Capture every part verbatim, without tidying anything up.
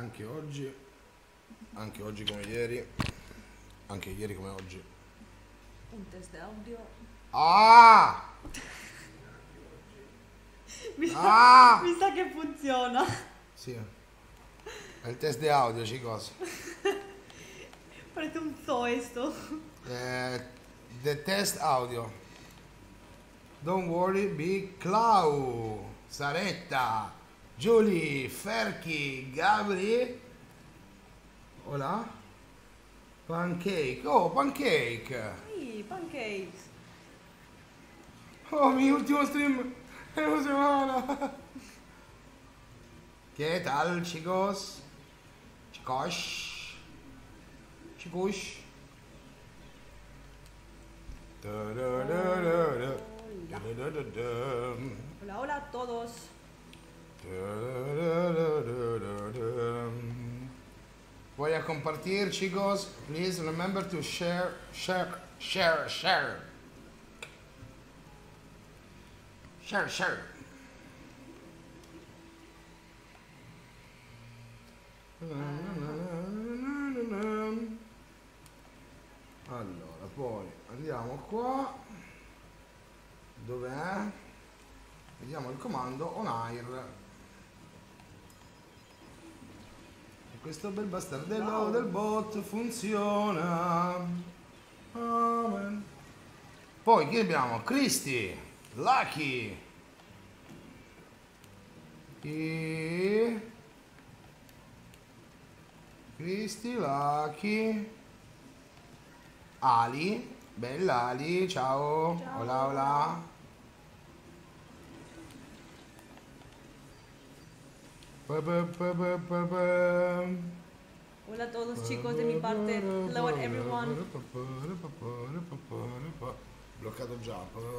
anche oggi, anche oggi come ieri, anche ieri come oggi. Un test audio. Ah! Mi sa, Ah! mi sa che funziona. Sì, è il test di audio, chicos. Parece un zoo esto. Eh, the test audio. Don't worry, Big Clau, Saretta, Julie, Ferchi, Gabri. Hola? Pancake. Oh, pancake. Sì, pancakes. Oh, mi ultimo stream en una semana. ¿Qué tal, chicos? Chicos. Chicos. Hola, hola a todos. Voy a compartir, chicos. Please remember to share, share, share, share. Share, share. Allora, poi andiamo qua. Dov'è? Vediamo il comando on air. E questo bel bastardello Wow. del bot funziona. Amen. Poi chi abbiamo? Cristi, Lucky. E... Cristi, Lucky. Ali. Bella Ali, ciao. Ciao. Hola, hola. Pa, pa, pa, pa, pa, pa. Hola a todos chicos de mi parte. Hello at everyone. Bloccato già.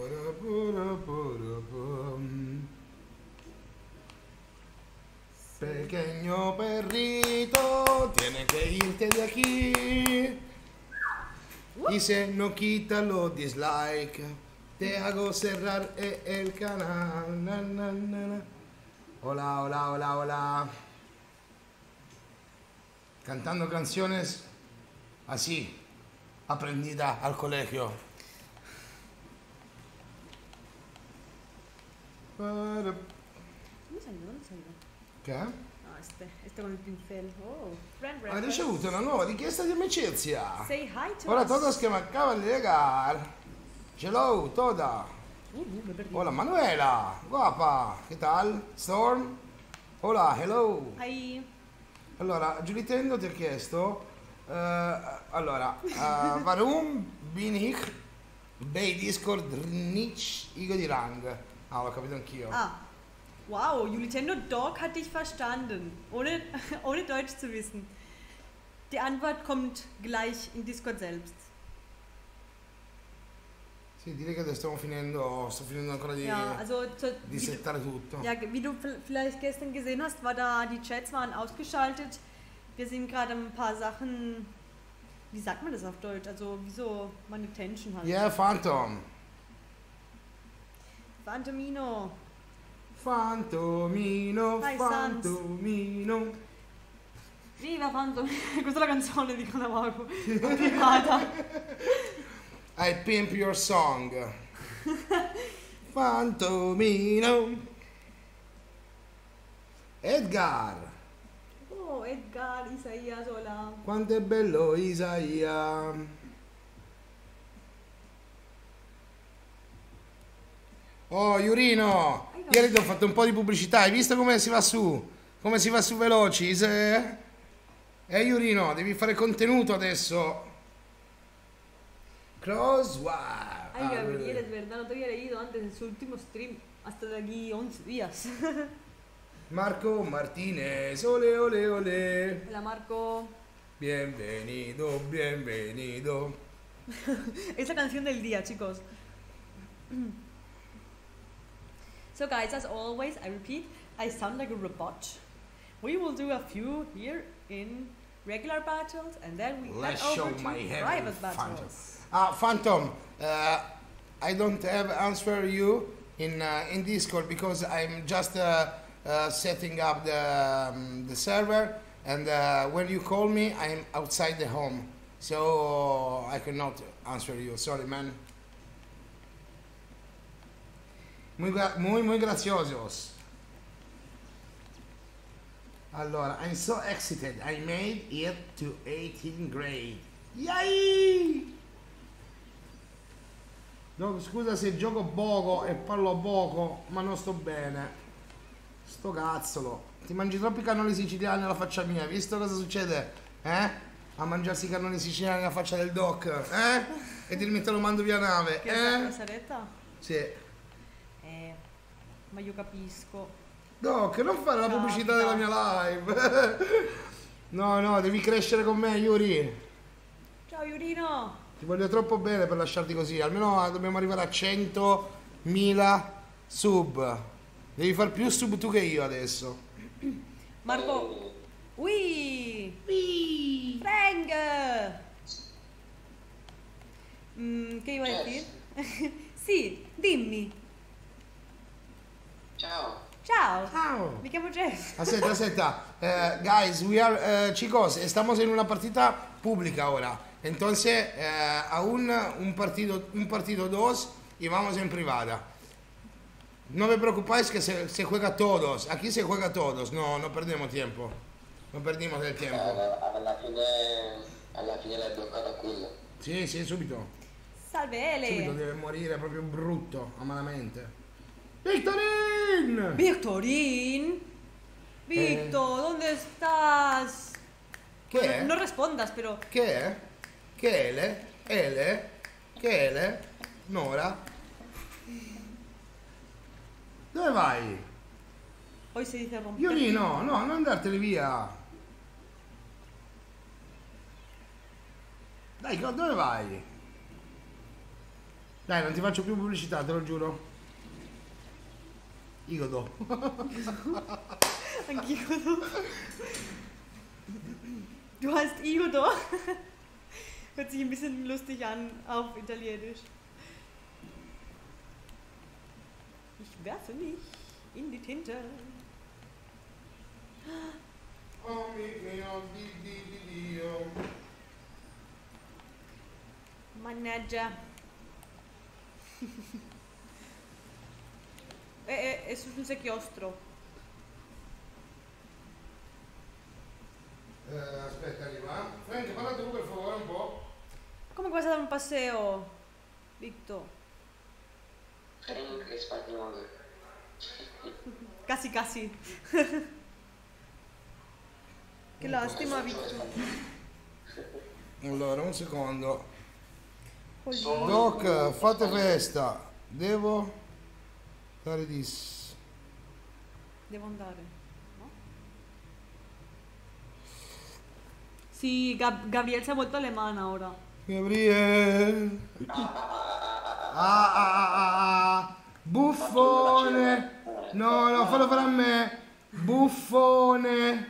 Pequeño perrito, tiene que irte de aquí. Y si no quítalo dislike, te hago cerrar el canal. Na, na, na, na. Hola, hola, hola, hola. Cantando canciones así, aprendida al colegio. ¿Dónde salió? ¿Dónde salió? Che? Ah, este, este con el pincel. Oh, friend Hai request. ricevuto una nuova richiesta di amicizia. Say hi to Hola a us. todos que me acaban de llegar. Hello, toda. Uh, uh, me perdí. Hola Manuela, guapa, che tal? Storm? Hola, hello. Hi. Allora, Giulitendo ti ha chiesto, eh, allora, uh, warum bin ich bei Discord nicht Igo di Rang? Ah, l'ho capito anch'io. Ah. Wow, Julitendo Dog hat dich verstanden, ohne, ohne Deutsch zu wissen. Die Antwort kommt gleich in Discord selbst. Sì, direi che adesso stiamo finendo, sto finendo ancora di, Ja, also zu, di wie, du, settare tutto. ja, wie du v- vielleicht gestern gesehen hast, war da die Chats waren ausgeschaltet. Wir sind gerade ein paar Sachen, wie sagt man das auf Deutsch? Also wie so meine Tension halt. Yeah, Phantom. Phantomino. Fantomino, Dai, Sans. Fantomino. Viva Phantomino. Questa è la canzone di Conamago. Privata. I pimp your song. Fantomino. Edgar. Oh, Edgar, Isaías, hola. Quanto è bello Isaia. Oh, Iurino. Ieri ti ho fatto un po' di pubblicità. Hai visto come si va su? Come si va su veloci? Se... Eh, Iurino, devi fare contenuto adesso. Crosswire. Ay, Gabriel, es verdad, no te había leído antes en su último stream, hasta de aquí once días. Marco Martinez, ole, ole, ole. Hola Marco. Bienvenido, bienvenido. Es la canción del día, chicos. So guys, as always, I repeat, I sound like a robot. We will do a few here in regular battles, and then we Let's head show over to my heavy private Phantom. battles. Ah, Phantom, uh, I don't have answer you in uh, in Discord because I'm just uh, uh, setting up the um, the server. and uh, when you call me, I'm outside the home, so I cannot answer you. Sorry, man. Muy, gra- muy, muy graciosos. Allora, I'm so excited. I made it to eighteenth grade. Yay! No, scusa se gioco poco e parlo poco, ma non sto bene. Sto cazzolo. Ti mangi troppi cannoli siciliani alla faccia mia, visto cosa succede? Eh? A mangiarsi i cannoli siciliani alla faccia del doc, eh? E dirmi te lo mando via nave, Che eh? la saletta? Sì. Eh, ma io capisco. Doc, non fare la Ciao, pubblicità ciao. della mia live. No, no, devi crescere con me, Yuri. Ciao Iurino! Ti voglio troppo bene per lasciarti così. Almeno dobbiamo arrivare a centomila sub. Devi far più sub tu che io adesso. Marco! Ui! Whee! Frank! Mm, che iba a dire? Sì, dimmi. Ciao. Ciao! Ciao. Mi chiamo Jess. Aspetta, aspetta. Eh, guys, we are, eh, chicos, estamos en una partita pública ahora. Entonces, eh, aún un partido, un partido dos y vamos en privada. No me preocupáis que se, se juega todos. Aquí se juega todos. No, no perdemos tiempo. No perdimos del tiempo. Alla, alla fine, alla fine l'hai bloccata quello. Sì, sì, subito. Salve Subito Ele! deve morire proprio brutto, amalamente. Victorin! Victorín! Victor, ¿dónde estás? ¿Qué Bueno, è? no respondas, pero Che è? Che è Ele? Ele? Che Ele? Nora? Dove vai? hoy se dice romper. Io lì no, no, non andartene via. Dai, co- dove vai? Dai, non ti faccio più pubblicità, te lo giuro. Igodo. Igodo. Du heißt Igodo. Hört sich ein bisschen lustig an auf Italienisch. Ich werfe mich in die Tinte. Oh mio Dio. Mannaggia. è, è, è sul secchiostro. Eh, aspetta, arriva. Frank, parla tu per favore un po'. Come che vas a dare un paseo, Victor? Frank è spagnolo. Casi casi. Che lastima, Victor. Allora, un secondo. Così. Doc, fate festa. Devo dare dis. Devo andare, no? Sì, Gab- Gabriel si è molto alemana ora. Gabriele. Ah, ah, ah, ah, ah. Buffone. No, no, fallo fare a me. Buffone.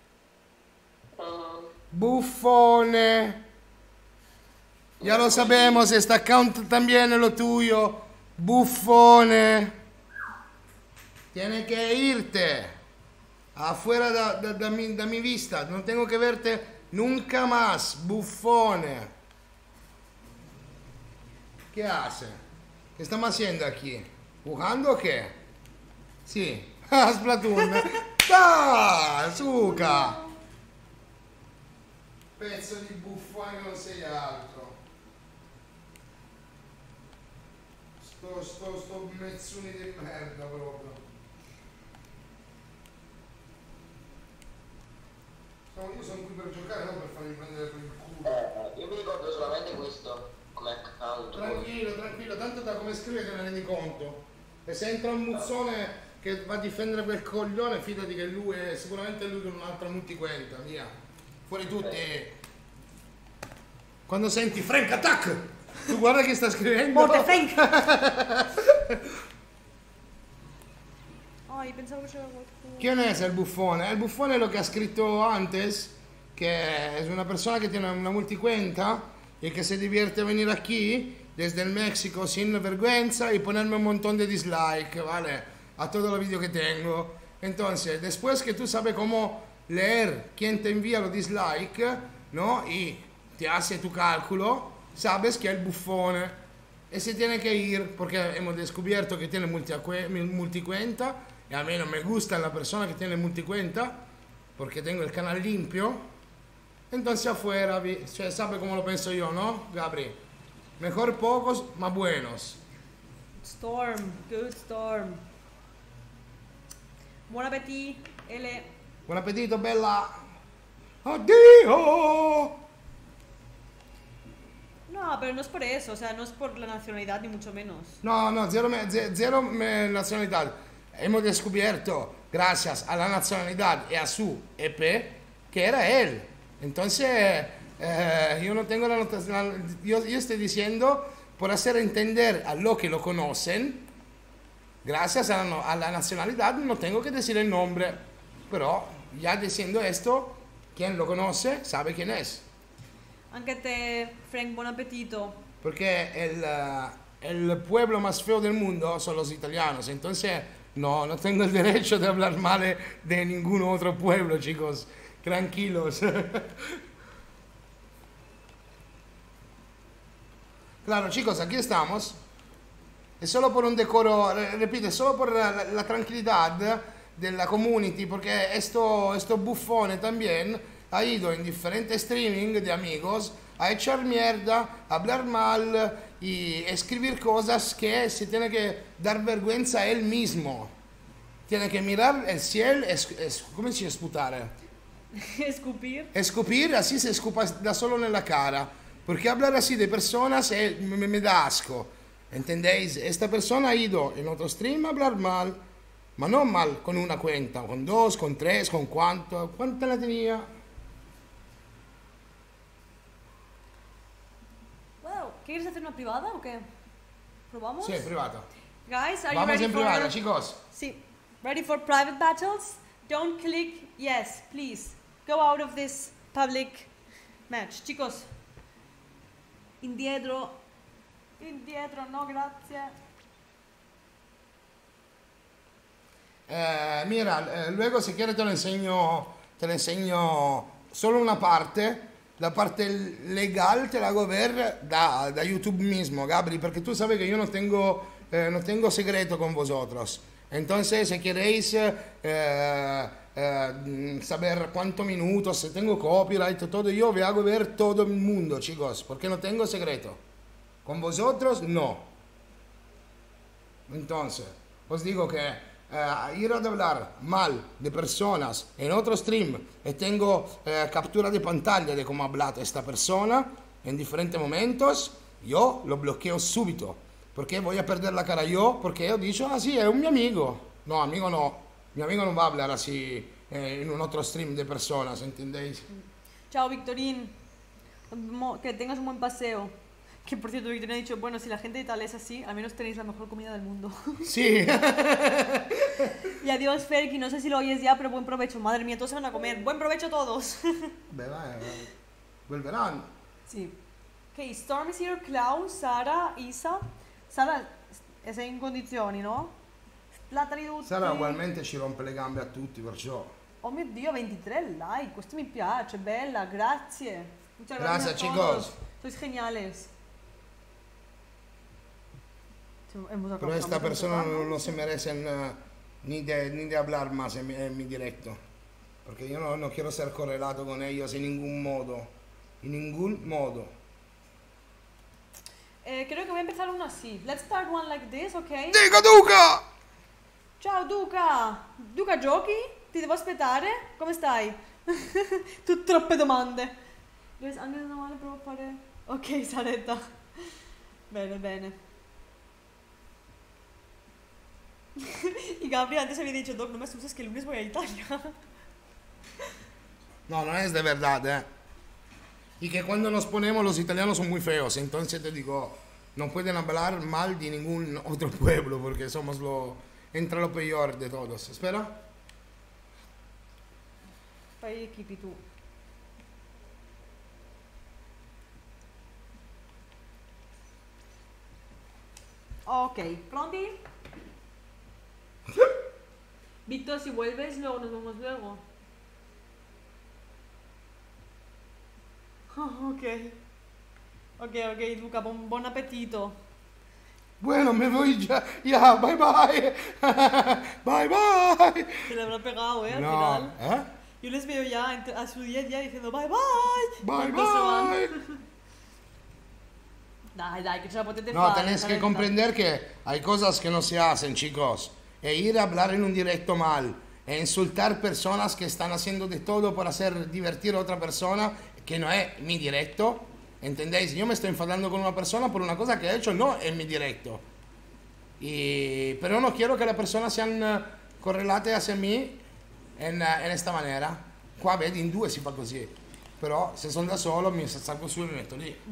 Buffone. Ya lo sabemos, este account también es lo tuyo. Buffone. Tienes que irte. Afuera da, da, da mi, da mi vista. No tengo que verte nunca más. Buffone. ¿Qué hace? ¿Qué estamos haciendo aquí? ¿Jugando o qué? Sí. Ah, Splatoon. Ah, Suca. Pezzo di buffone che non sei altro. Sto, sto, sto mezzuni di merda proprio. No, io sono qui per giocare, non per farmi prendere per il culo. Eh, io mi ricordo solamente questo come account. Tranquillo, tranquillo, tanto da come scrive te ne rendi conto. E se entra un muzzone che va a difendere quel coglione, fidati che lui è sicuramente lui con un'altra multiquenta, via. Fuori tutti. Quando senti Frank Attack, tu guarda che sta scrivendo. Morte Frank! Oh, io pensavo che c'era qualcuno. ¿Quién es el bufón? El bufón es lo que ha escrito antes, que es una persona que tiene una multicuenta y que se divierte a venir aquí desde el México sin vergüenza y ponerme un montón de dislike, ¿vale? A todos los vídeos que tengo. Entonces, después que tú sabes cómo leer quién te envía los dislikes, ¿no? Y te hace tu cálculo, sabes que es el bufón y se tiene que ir porque hemos descubierto que tiene multicue- multicuenta y a mí no me gusta la persona que tiene multicuenta porque tengo el canal limpio. Entonces afuera, vi- cioè, sabe cómo lo pienso yo, ¿no, Gabri? Mejor pocos, más buenos. Storm, good Storm. Buon appetit, Ele. Buon appetito, bella. Addio. No, pero no es por eso, o sea, no es por la nacionalidad ni mucho menos. No, no, cero, me- ze- cero me- nacionalidad. Hemos descubierto, gracias a la nacionalidad y a su E P, que era él. Entonces, eh, yo no tengo la notación. Yo, yo estoy diciendo, por hacer entender a los que lo conocen, gracias a la, no- a la nacionalidad, no tengo que decir el nombre. Pero, ya diciendo esto, quien lo conoce sabe quién es. Anche te, Frank, buon appetito. Porque el, eh, el pueblo más feo del mundo son los italianos. Entonces, no, no tengo el derecho de hablar mal de ningún otro pueblo, chicos. Tranquilos. Claro, chicos, aquí estamos. Es solo por un decoro, re- repito, es solo por la, la tranquilidad de la community, porque esto, esto bufone también ha ido en diferentes streaming de amigos a echar mierda, a hablar mal y escribir cosas que se tiene que dar vergüenza a él mismo. Tiene que mirar el cielo, es, es, ¿cómo si sputare? Escupir. Escupir, así se escupa da solo en la cara. Porque hablar así de personas eh, me, me da asco. ¿Entendéis? Esta persona ha ido en otro stream a hablar mal. Ma no mal con una cuenta, con dos, con tres, con cuánto. ¿Cuánta la tenía? Wow, ¿quieres hacer una privada o qué? ¿Probamos? Sí, privata. Guys, are you Vamos ready en for... privada, chicos. Sí. Ready for private battles? Don't click yes, please. Go out of this public match. Chicos. Indietro. Indietro, no, grazie. Eh, mira, eh, luego si quieres te lo enseño, te lo enseño solo una parte. La parte legal te la hago ver da, da YouTube mismo, Gabri, porque tú sabes que yo no tengo, eh, no tengo secreto con vosotros. Entonces, si queréis eh, eh, saber cuántos minutos, si tengo copyright, todo, yo me hago ver todo el mundo, chicos, porque no tengo secreto. Con vosotros, no. Entonces, os digo que eh, ir a hablar mal de personas en otro stream y tengo eh, captura de pantalla de cómo ha hablado esta persona en diferentes momentos, yo lo bloqueo subito. Porque voy a perder la cara yo, porque yo he dicho, ah sí, es un mi amigo. No, amigo no. Mi amigo no va a hablar así eh, en un otro stream de personas, ¿entendéis? Chao, Victorín. Mo- Que tengas un buen paseo. Que por cierto, Victorín ha dicho, bueno, si la gente de tal es así, al menos tenéis la mejor comida del mundo. Sí. Y adiós, Ferki, no sé si lo oyes ya, pero buen provecho. Madre mía, todos se van a comer. Buen provecho todos. Beh, vai, vai. Volveranno. Sí. Ok, Storm is here, Klaus, Sara, Isa. Sara, sei in condizioni, no? Splatali tutti. Sara ugualmente ci rompe le gambe a tutti, perciò. Oh mio Dio, ventitré like, questo mi piace, bella, grazie. Muchas Gracias, a chicos. todos. Sois geniales. Hemos Pero acabado esta con persona esto, no, no se merecen eh, ni, de, ni de hablar más en mi, en mi directo. Porque yo no, no quiero ser correlato con ellos en ningún modo. En ningún modo. Eh, creo que voy a empezar uno así. Let's start one like this, ok? Dica Duca! Ciao Duca! Duca giochi? Ti devo aspettare? Come stai? Tu troppe domande. Guys, anche se normale provo a fare... Ok, Saretta. Bene, bene. Y Gabriel antes había dicho, Doc, no me asustes que el lunes voy a Italia. No, no es de verdad, eh. Y que cuando nos ponemos los italianos son muy feos. Entonces te digo, no pueden hablar mal de ningún otro pueblo porque somos lo... Entra lo peor de todos. Espera. Fai equipi tu. Ok, ¿pronti? Víctor, si vuelves, luego nos vemos luego. Oh, ok. Ok, ok, Luca, buon, buon appetito. Bueno, me voy ya. Ya, bye bye. Bye bye. Se le habrá pegado, ¿eh? Al No, final. ¿eh? Yo les veo ya entre- a su día ya diciendo bye bye. Bye Cuando se van. bye. Dai, dai, que ce la potete No, fare. tenés que Saretta. comprender que hay cosas que no se hacen, chicos. E ir a hablar en un directo mal, e insultar personas que están haciendo de todo por hacer divertir a otra persona, que no es mi directo. ¿Entendéis? Yo me estoy enfadando con una persona por una cosa que ha hecho no en mi directo. Y, pero no quiero que las personas sean eh, correlate hacia mí in, eh, in esta maniera. Qua vedi, in due si fa così. Però se sono da solo mi salgo su e mi metto lì.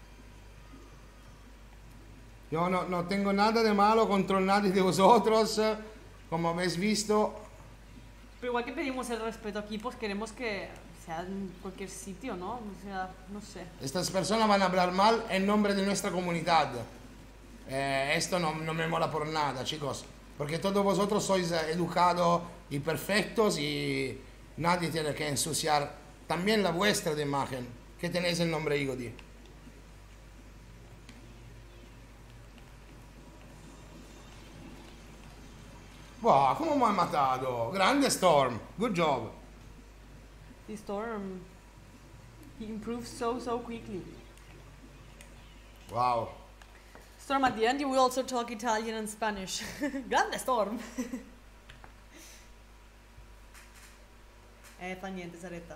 Yo no, no tengo nada de malo contra nadie de vosotros. Como habéis visto, Pero igual que pedimos el respeto aquí, pues queremos que sea en cualquier sitio, ¿no? O sea, no sé. estas personas van a hablar mal en nombre de nuestra comunidad. Eh, esto no, no me mola por nada, chicos. Porque todos vosotros sois eh, educados y perfectos y nadie tiene que ensuciar también la vuestra de imagen que tenéis el nombre Igodi. Wow, come mi hai matato? Grande Storm, good job. The Storm, he improves so, so quickly. Wow. Storm, at the end you will also talk Italian and Spanish. Grande Storm! eh, fa niente, Saretta.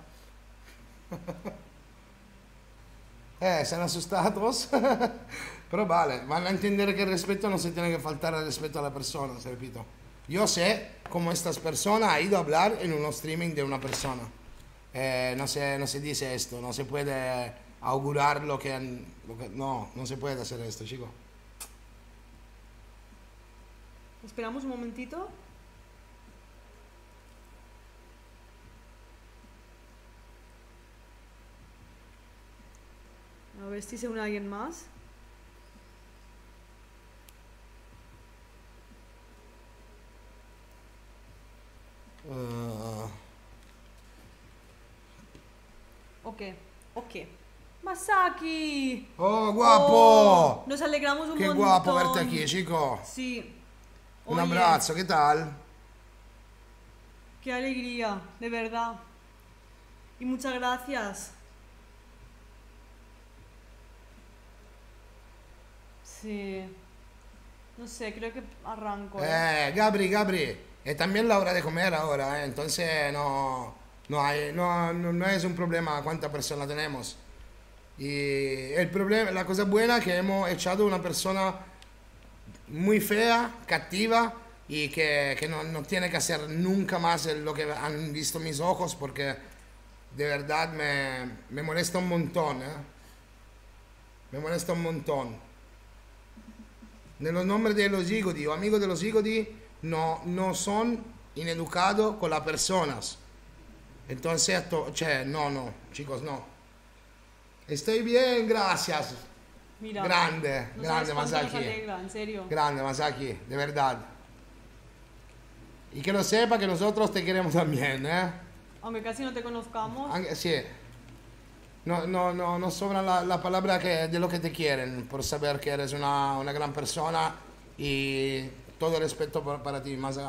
Eh, están asustados. Pero vale, van a entender que el respeto no se tiene que faltar al respeto a la persona, se repito. Yo sé cómo estas personas ha ido a hablar en un streaming de una persona. Eh, no, se, no se dice esto, no se puede augurar lo que, han- lo que... No, no se puede hacer esto, chicos. Esperamos un momentito. A ver si se une alguien más. Eh, Ok, ok. Masaki! oh, guapo! Oh, nos alegramos un Qué montón. guapo verte aquí, chico. Sí. Un Oye, abrazo, ¿qué tal? Qué alegría, de verdad. Y muchas gracias. Sí. No sé, creo que arranco. ¿eh? Eh, Gabri, Gabri, es también la hora de comer ahora, ¿eh? Entonces no, no, hay, no, no, no es un problema cuántas personas tenemos. Y el problema, la cosa buena es que hemos echado una persona muy fea, cativa y que, que no, no tiene que hacer nunca más lo que han visto mis ojos porque de verdad me, me molesta un montón, ¿eh? Me molesta un montón. Nello nombre de los Igodi o amigos de los Igodi no, no son ineducados con las personas. Entonces, to- cioè, no, no, chicos, no. Estoy bien, gracias. Mira. Grande, no grande sabes cuánto nos Masaki. alegra, en serio. Grande Masaki, de verdad. Y que lo sepa que nosotros te queremos también, ¿eh? Aunque casi no te conozcamos. Anche- sí. No, no, no, no sobra la, la palabra que, de lo que te quieren, por saber que eres una, una gran persona y todo el respeto para, para ti, Masa.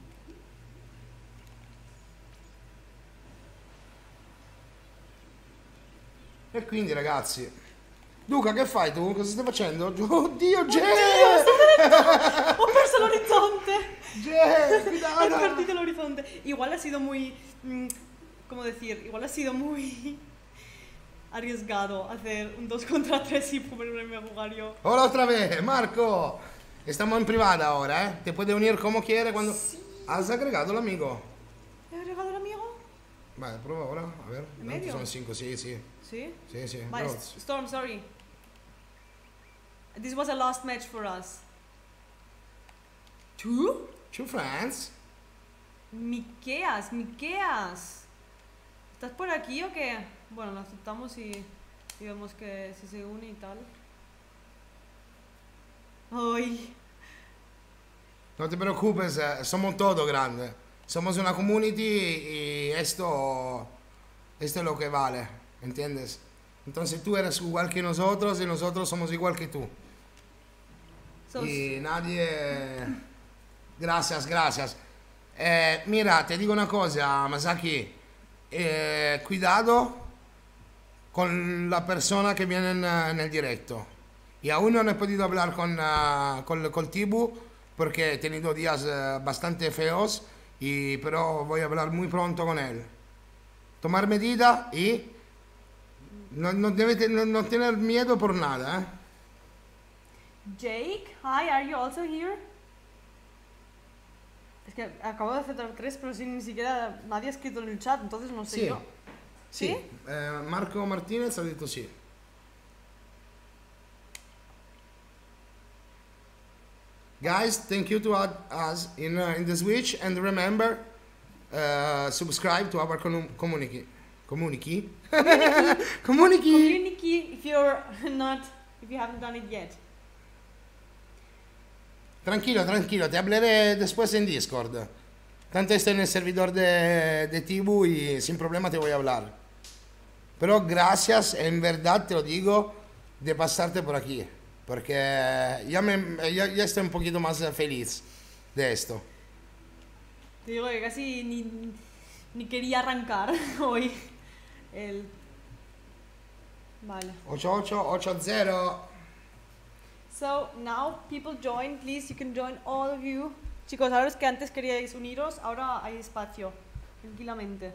E quindi ragazzi, Luca, che fai tu? Cosa stai facendo? Oddio, Ge! ¡Ho perso el horizonte! Ge, He cuidado! perdido el horizonte. Igual ha sido muy... mm, ¿Cómo decir? Igual ha sido muy arriesgado hacer un dos contra tres y ponerme a jugar yo. Hola otra vez, Marco. Estamos en privada ahora, ¿eh? Te puedes unir como quieras cuando... ¿Has agregado el amigo? ¿He agregado el amigo? Vale, prueba ahora, a ver. ¿En No, medio? son cinco, sí, sí. Sí. Sí, sí. Vale, No, S- Storm, sorry. This was a last match for us. ¿Tú? two friends. Miqueas, Miqueas. ¿Estás por aquí o qué? Bueno, lo aceptamos y, y vemos que si se une y tal. Ay, No te preocupes, eh, somos todos grandes. Somos una community y esto, esto es lo que vale, ¿entiendes? Entonces tú eres igual que nosotros y nosotros somos igual que tú. So, Y nadie... Gracias, gracias. Eh, mira, te digo una cosa, Masaki. Eh, cuidado con la persona que viene en, en el directo. Y aún no he podido hablar con, uh, con, con Tibu porque he tenido días uh, bastante feos, y, pero voy a hablar muy pronto con él. Tomar medidas y no, no, debe, no, no tener miedo por nada. ¿eh? Jake, hi, are you also here? Es que acabo de aceptar tres, pero sin ni siquiera nadie ha escrito en el chat, entonces no sé Sí. yo. Sì, Sì? eh, Marco Martinez ha detto sì. Guys, thank you to add us in, uh, in the Switch, and remember, uh, subscribe to our com- community. Community? Community! Community if you're not, if you haven't done it yet. Tranquilo, tranquilo, te hablaré después en Discord. Tanto estoy en el servidor de, de Tibu y sin problema te voy a hablar. Pero gracias, en verdad te lo digo, de pasarte por aquí. Porque ya, me, ya, ya estoy un poquito más feliz de esto. Te digo que casi ni, ni quería arrancar hoy. El... Vale. ocho ocho ocho cero. So, now people join, please, you can join all of you. Chicos, ahora es que antes queríais uniros, ahora hay espacio, tranquilamente.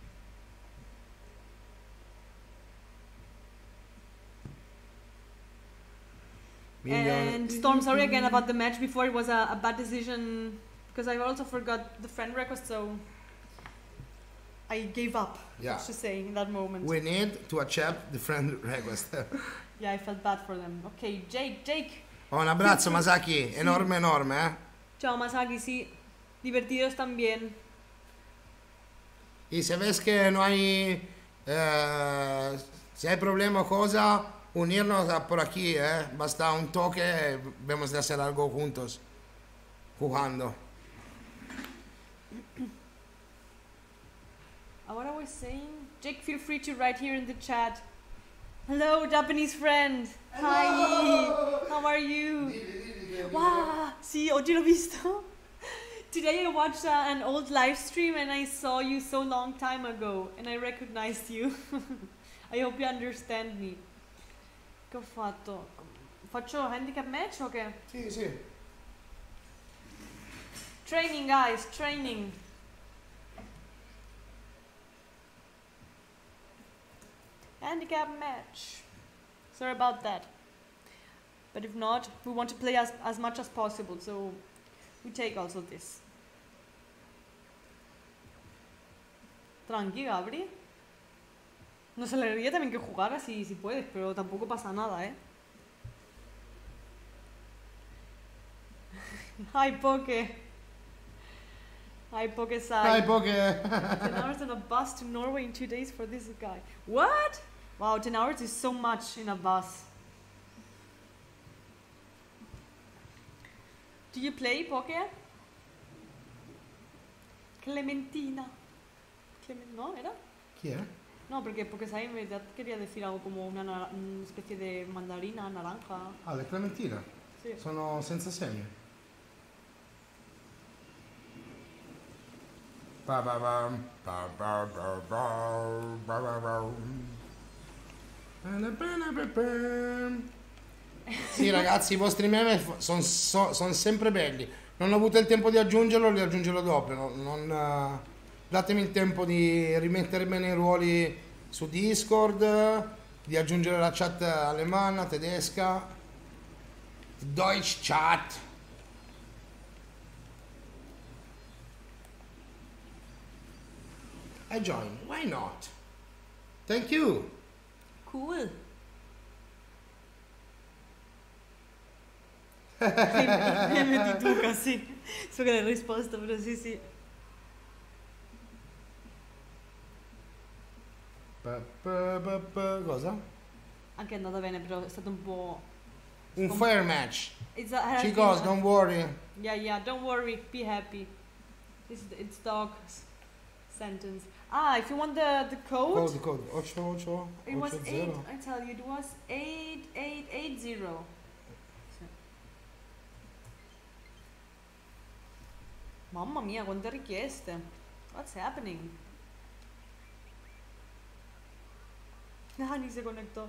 And Storm, sorry again about the match before, it was a, a bad decision, because I also forgot the friend request, so I gave up, Yeah. let's just say, in that moment. We need to accept the friend request. Yeah, I felt bad for them. Okay, Jake, Jake. Oh, un abbraccio Masaki, enorme, enorme, eh. Ciao Masaki, sí. Divertidos también. Y si ves que no hay, eh, si hay problema o cosa, unirnos a por aquí, eh. Basta un toque, vemos de hacer algo juntos, jugando. What I was saying, Jake, feel free to write here in the chat. Hello, Japanese friend. Hi. How are you? Wow. Sí, oggi l'ho visto. Today I watched uh, an old live stream and I saw you so long time ago and I recognized you. I hope you understand me. Che ho fatto? Faccio handicap match o che? Sì, sì. Training, guys, training. Handicap match. Sorry about that. But if not, we want to play as, as much as possible, so we take also this. Tranqui, Gabri. Nos alegraría también que jugaras si, si puedes, pero tampoco pasa nada, ¿eh? Hi, Poke. Hi, Poke-san. Dai, poche. ten hours on a bus to Norway in two days for this guy. What? Wow, ten hours is so much in a bus. Do you play Poke? Clementina. Clemen- ¿No? ¿Era? Chi è? No, porque porque sai, en verdad quería decir algo como una, nara- una especie de mandarina, naranja. Ah, le clementine. Sí. Sono senza semi. Pa ba bam, pa ba ba ba, ba ba bam. Bene, bene, be- bam. Sì ragazzi, i vostri meme sono sempre belli. Non ho avuto il tempo di aggiungerlo, li aggiungerò dopo. Non, non, eh, datemi il tempo di rimettere bene i ruoli su Discord, di aggiungere la chat alemana, tedesca, Deutsch chat. I join, why not? Thank you. Cool. Meme di Duca, sì. So che l'hai risposto, però sì, sì. Pa, pa, pa, pa, cosa? Anche è andata bene, però è stato un po'... Un fair match. It's a, has Chicos, been- don't worry. Yeah, yeah, don't worry, be happy. This is, it's dog s- sentence. Ah, if you want the, the code, Code, code. Ocho, ocho, it was ocho, eight. zero. I tell you, it was eight eight eight zero. Mamma mia, quante richieste. What's happening? Nani si conectò.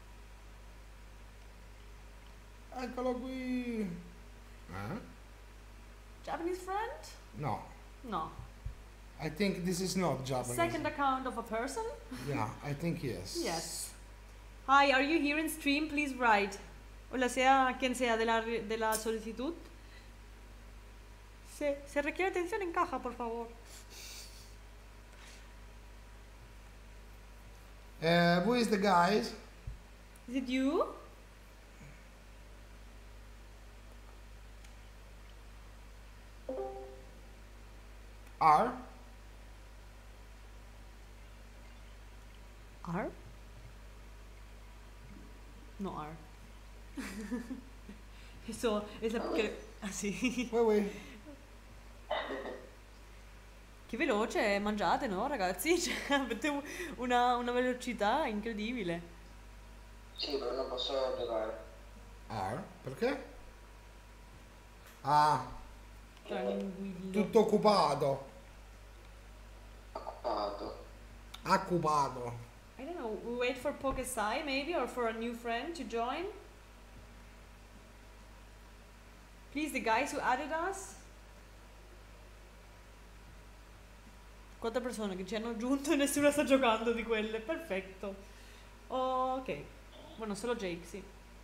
Eccolo qui. Eh? Japanese friend? No. No. I think this is not Japanese. Second account of a person? Yeah, I think yes. Yes. Hi, are you here in stream? Please write. Hola, sea quien sea de la, de la solicitud. Se, se requiere atención en caja, por favor. Uh, who is the guys? Is it you? R? R? No R. Eso es la che ah sì. Wait, wait. Che veloce, mangiate, no, ragazzi? Cioè, avete una, una velocità incredibile. Sì, però non posso giocare. R? Perché? Ah, Tranquillo. tutto occupato. Occupato. Occupato. I don't know, we wait for Pokesai maybe, or for a new friend to join. Please, the guys who added us. Quattro persone che ci hanno aggiunto e nessuno sta giocando di quelle, perfetto. Ok, bueno, solo Jake, sì.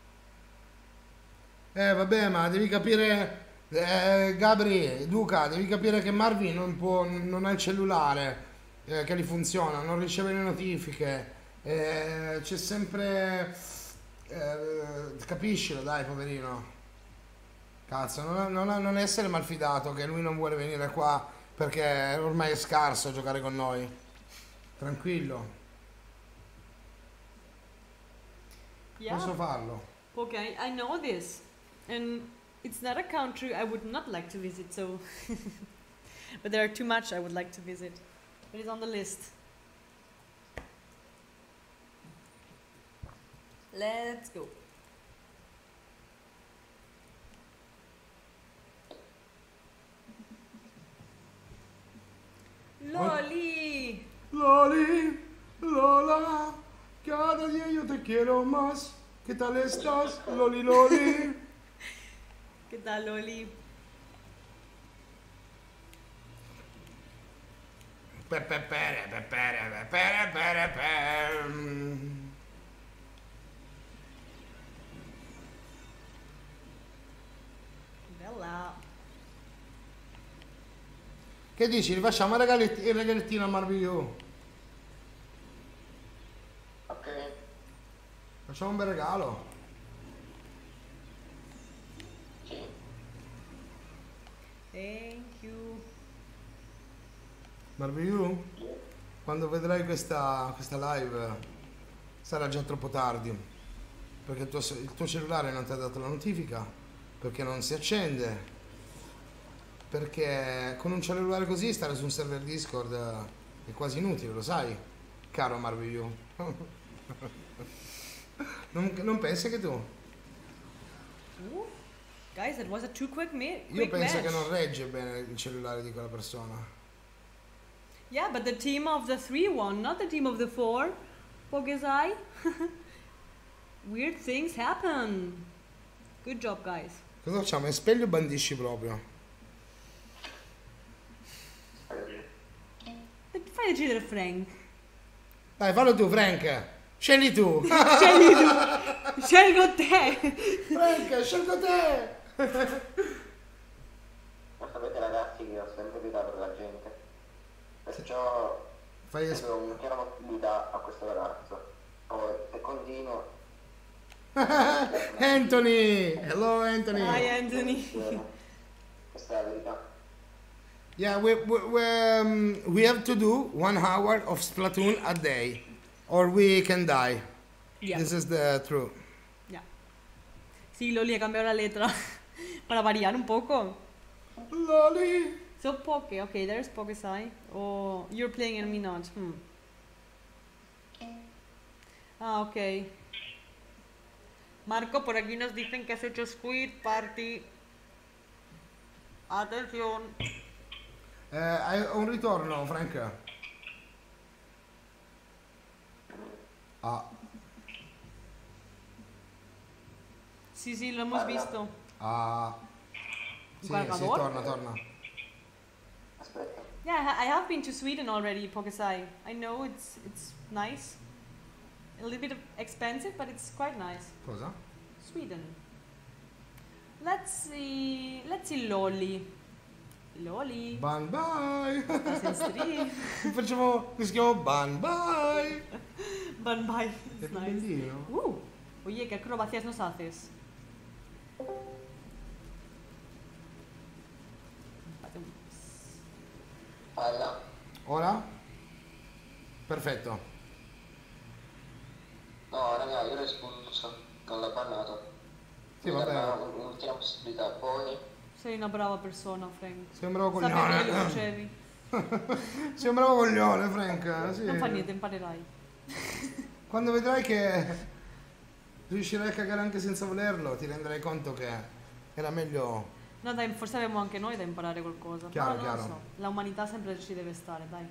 Eh vabbè, ma devi capire, eh, Gabri, Duca, devi capire che Marvin non può, non ha il cellulare eh, che gli funziona, non riceve le notifiche, eh, c'è sempre, eh, capiscilo, dai, poverino. Cazzo, non, non, non essere malfidato che lui non vuole venire qua perché ormai è scarso giocare con noi. Tranquillo, Yeah. posso farlo. Okay, I know this, and it's not a country I would not like to visit. So, but there are too much I would like to visit. It is on the list. Let's go. Loli. Loli, Lola, cada día yo te quiero más. ¿Qué tal estás, Loli Loli? ¿Qué tal, Loli? Pepe pere, pepere, pere, pere, pere. Bella. Che dici? Rifacciamo il regalet- il regalettino a Marvio? Ok. Facciamo un bel regalo. Sì. Thank you. Marvio, quando vedrai questa, questa live sarà già troppo tardi. Perché il tuo, se- il tuo cellulare non ti ha dato la notifica. Perché non si accende. Perché con un cellulare così stare su un server Discord eh, è quasi inutile, lo sai, caro Marvio. non, non pensi che tu? Ooh. Guys, that was a too quick, ma- quick Io penso match. che non regge bene il cellulare di quella persona. Yeah, but the team of the three won, not the team of the four. Pogezai. Weird things happen. Good job, guys. Cosa facciamo? Espelli o bandisci proprio? Fai decidere Frank. Dai, fallo tu, Frank. Scegli tu. Scegli tu. Scelgo te. Frank, scelgo te. Ma sapete ragazzi che ho sempre pietà per la gente. Perciò Fai es- do una chiara possibilità a questo ragazzo. Poi se continuo. Anthony. Hello, Anthony. Hi, Anthony. Questa è la verità. Yeah, we we we, um, we have to do one hour of Splatoon a day, or we can die. Yeah. This is the truth. Yeah. Sí, Loli ha cambiado la letra para variar un poco. Loli. Stop Poke. Okay, there's Poke Sai. Oh, you're playing and me not. Hmm. Ah, ok. Marco, por aquí nos dicen que has hecho Squid Party. Atención. Eh, hai un ritorno, Frank. Ah. Sì, sì, lo hemos visto. Ah. Sì, sì, cargador? torna, torna. Aspetta. Yeah, I ha- I have been to Sweden already, Pokesai. I know it's it's nice. A little bit of expensive, but it's quite nice. Cosa? Sweden. Let's see. Let's see Lolly. Lolly. Ban bye! Assassin's Creed. Facciamo, si chiama Ban bye! Bye bye. È It's più nice. bellino. Uh, oye, ¿qué acrobacias nos haces? Alla. Ora? Perfetto. No, raga, io l'ho espulso. Non l'ho bannato. Sì, Mi vabbè. dà una- un'ultima possibilità. Poi... Sei una brava persona, Frank. Sei un bravo Sapevo che lo coglione. facevi. Sei un bravo coglione, Frank. Sì. Non fa niente, imparerai. Quando vedrai che riuscirai a cagare anche senza volerlo, ti renderai conto che era meglio. No, dai, forse abbiamo anche noi da imparare qualcosa. Chiaro, no, non chiaro. lo so. La umanità sempre ci deve stare, dai.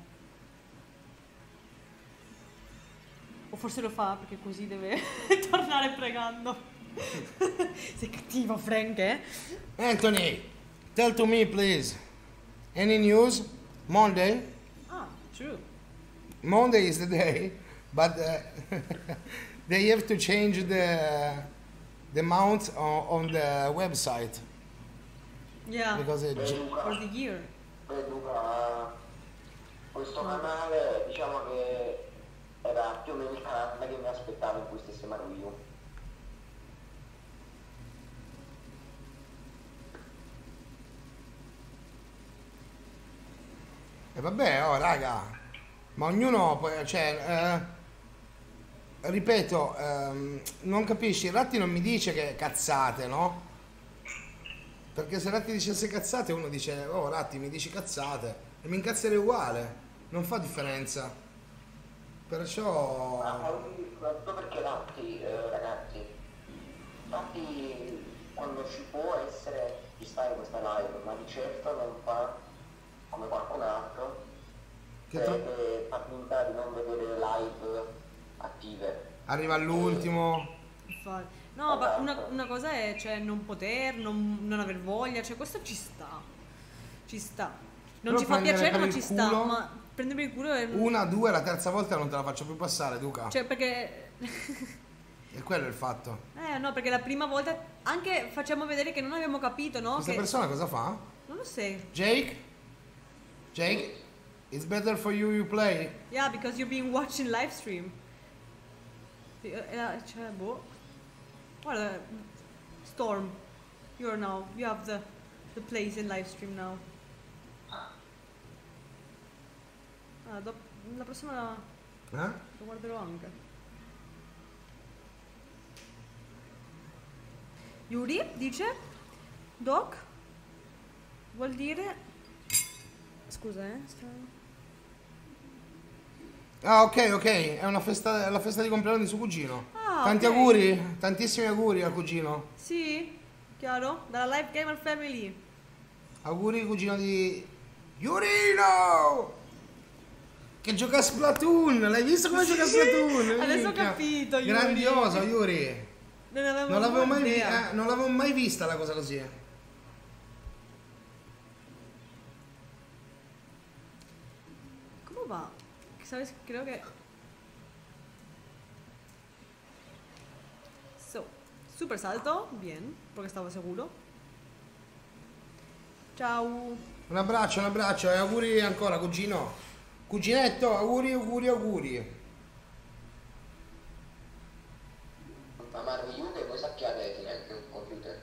O forse lo fa perché così deve tornare pregando. Sei cattivo, Frank, eh? Anthony, tell to me please. Any news? Monday? Ah, true. Monday is the day, but uh, they have to change the the mount on, on the website Yeah, because it, Beh, for Luca, the year. beh, Luca, questo canale diciamo che era più o meno il canale che mi aspettavo in cui stesse Maruio. E vabbè, oh raga, ma ognuno poi, cioè, eh, ripeto, ehm, non capisci, Ratti non mi dice che cazzate, no? Perché se Ratti dicesse cazzate uno dice, oh Ratti mi dici cazzate, e mi incazzerei uguale, non fa differenza. Perciò... Ma soprattutto perché Ratti, eh, ragazzi, Ratti quando ci può essere ci sta in questa live, ma di certo non fa come qualcun altro Che che tro- eh, fa finta di non vedere le live attive. arriva all'ultimo. Infatti. No, ma una, una cosa è cioè, non poter, non, non aver voglia, cioè questo ci sta. Ci sta. Non Però ci fa prendere piacere, per ma il ci sta. culo- Ma prendere per il culo è. Una, due, la terza volta non te la faccio più passare, Duca. Cioè, perché. E quello è il fatto. Eh, no, perché la prima volta. Anche facciamo vedere che non abbiamo capito, no? Questa Che. persona cosa fa? Non lo sai. Jake? Jake? It's better for you you play. Yeah, because you're being watching live stream. Sì, eh, eh, Cioè, boh. Guarda, Storm. You're now. You have the, the place in live stream now. Ah, dop- la prossima Eh? lo guarderò anche. Yuri dice: Doc vuol dire. Scusa, eh. sta- Ah, ok, ok. È una festa, è la festa di compleanno di suo cugino. Ah, Tanti ok. auguri, tantissimi auguri al cugino. Sì, chiaro? Dalla Live Gamer Family. Auguri cugino di Yurino! Che gioca a Splatoon! L'hai visto come gioca a Splatoon? Adesso ho Minchia. capito, Yuri. Grandioso, Yuri. Non avevo, Non l'avevo mai, vi- idea. eh, non l'avevo mai vista la cosa così. ¿Cómo va? ¿Sabes? Creo que... So, super salto, bien, porque estaba seguro. Ciao. Un abbraccio, un abbraccio e auguri ancora, cugino. Cuginetto, auguri, auguri, auguri. Ma Maruio che voi sappiate che è un computer.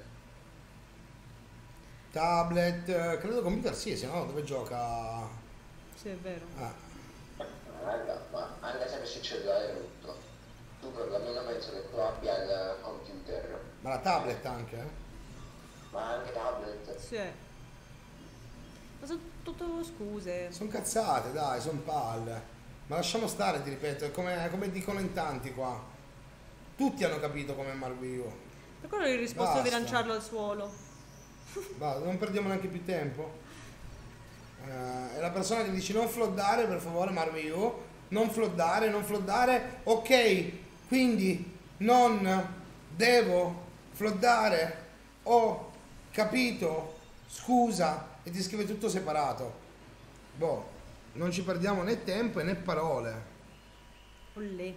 Tablet, eh, credo computer sì, se no dove gioca? Sì, è vero. Ah. Raga, ma anche se avessi il cellulare rotto, tu perlomeno penso che tu abbia il computer, Ma la tablet anche, eh? ma anche tablet. Sì. Ma so- tutto scuse. Sono cazzate, dai, sono palle. Ma lasciamo stare, ti ripeto, è come, è come dicono in tanti qua. Tutti hanno capito come Marvio. Per quello hai risposto Basta. di lanciarlo al suolo. Va, non perdiamo neanche più tempo. Eh, è la persona che dice non floddare, per favore, Marvio. Non floddare, non floddare. Ok, quindi non devo floddare. Ho capito. Scusa. E ti scrive tutto separato. Boh, non ci perdiamo né tempo né parole. Olè.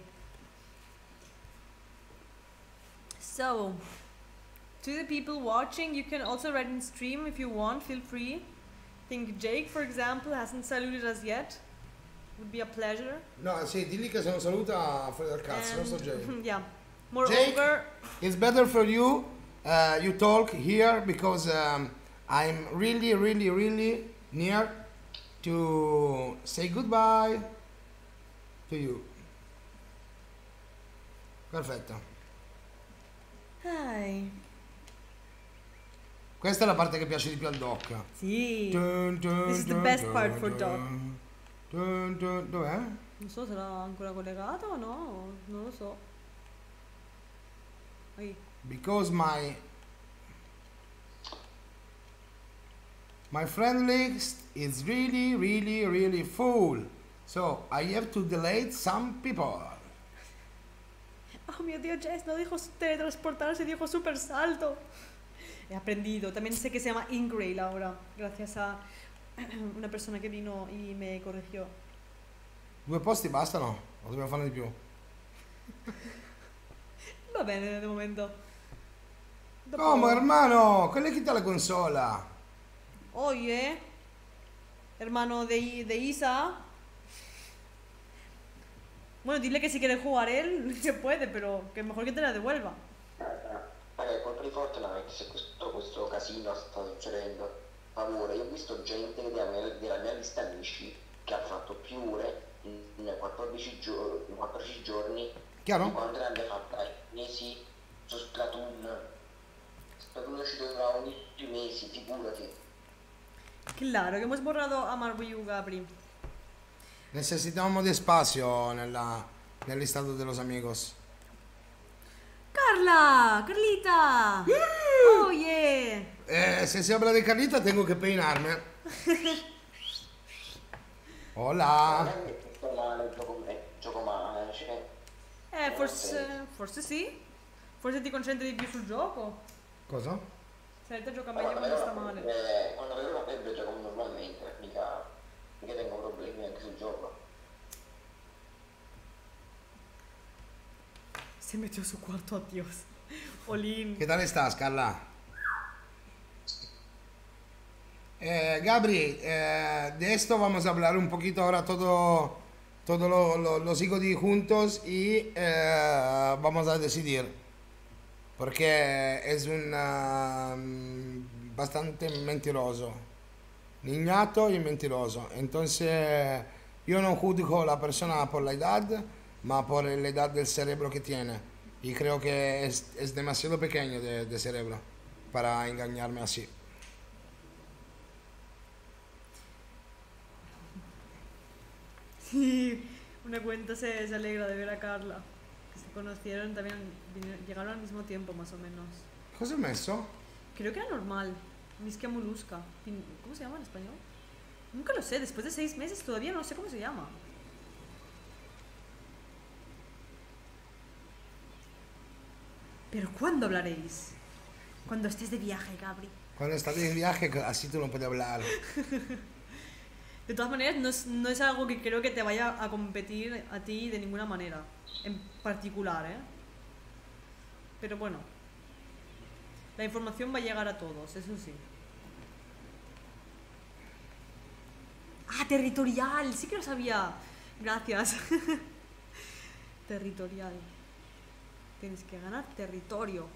So, to the people watching, you can also write in stream if you want, feel free. I think Jake, for example, hasn't saluted us yet. Would be a pleasure. No, sì, di lì che se non saluta fuori dal cazzo, non so Jake. Yeah. Moreover, Jake, it's better for you. Uh, you talk here because um, I'm really, really, really near to say goodbye to you. Perfetto. hi. Questa è la parte che piace di più al doc. Sì. Dun, dun, This is the dun, best dun, part for dun, Doc. dun, dun, dov'è? Non so se era ancora collegato o no, non lo so. Oi. Because my my friend list is really, really, really full. So I have to delete some people. Oh mio Dio, Jess no dijo teletransportarse, dijo super salto. He aprendido. También sé que se llama Ingrail ahora, gracias a una persona que vino y me corrigió. Due posti bastano? O dobbiamo farne di più? Va bene, de momento. Dopo- Come, hermano? Quella è chi te la consola? Oye, hermano de, I- de Isa. Bueno, dile que si quiere jugar él, se puede, pero que mejor que te la devuelva. Raga, è colpa di Fortnite se questo, questo casino sta succedendo. Per favore, io ho visto gente della mia, della mia lista amici che ha fatto più ore in quattordici, gio- in quattordici giorni di Chiaro? quando ne abbia fatta in mesi su Splatoon. Splatoon è uscito da ogni due mesi, figurati. Claro, que hemos borrado a Marwiu Gabri. Necesitamos de espacio nella, nel listato de los amigos. ¡Carla! ¡Carlita! ¡Oye! Eh, se si habla de Carlita tengo que peinarme. Hola. Non è che sto male, gioco, eh, gioco male, cioè... Eh, forse, forse sì. Forse ti concentri di più sul gioco. Cosa? Se te gioca Ma meglio quando quando avevo sta la male. febbre- quando avevo la febbre gioco normalmente, mica, mica tengo problemi anche sul gioco. Se metió su cuarto a Dios. Olin. ¿Qué tal estás, Carla? Eh, Gabri, eh, de esto vamos a hablar un poquito ahora todo, todo lo, lo- los hijos juntos y eh, vamos a decidir. Porque es un ah, mm, bastante mentiroso. Niñato y mentiroso. Entonces, yo no juzgo a la persona por la edad, ma por la edad del cerebro que tiene. Y creo que es, es demasiado pequeño de, de cerebro para engañarme así. Sí, una cuenta se, se alegra de ver a Carla. Que se conocieron también, vine- llegaron al mismo tiempo más o menos. Cosa hai messo? Creo que era normal. Mischia Molusca. Pin- ¿Cómo se llama en español? Nunca lo sé, después de seis meses todavía no sé cómo se llama. Pero ¿cuándo hablaréis? Cuando estés de viaje, Gabri. Cuando estás en viaje, así tú no puedes hablar. De todas maneras, no es, no es algo que creo que te vaya a competir a ti de ninguna manera. En particular, ¿eh? Pero bueno. La información va a llegar a todos, eso sí. Ah, territorial, sí que lo sabía. Gracias. Territorial. Tienes que ganar territorio.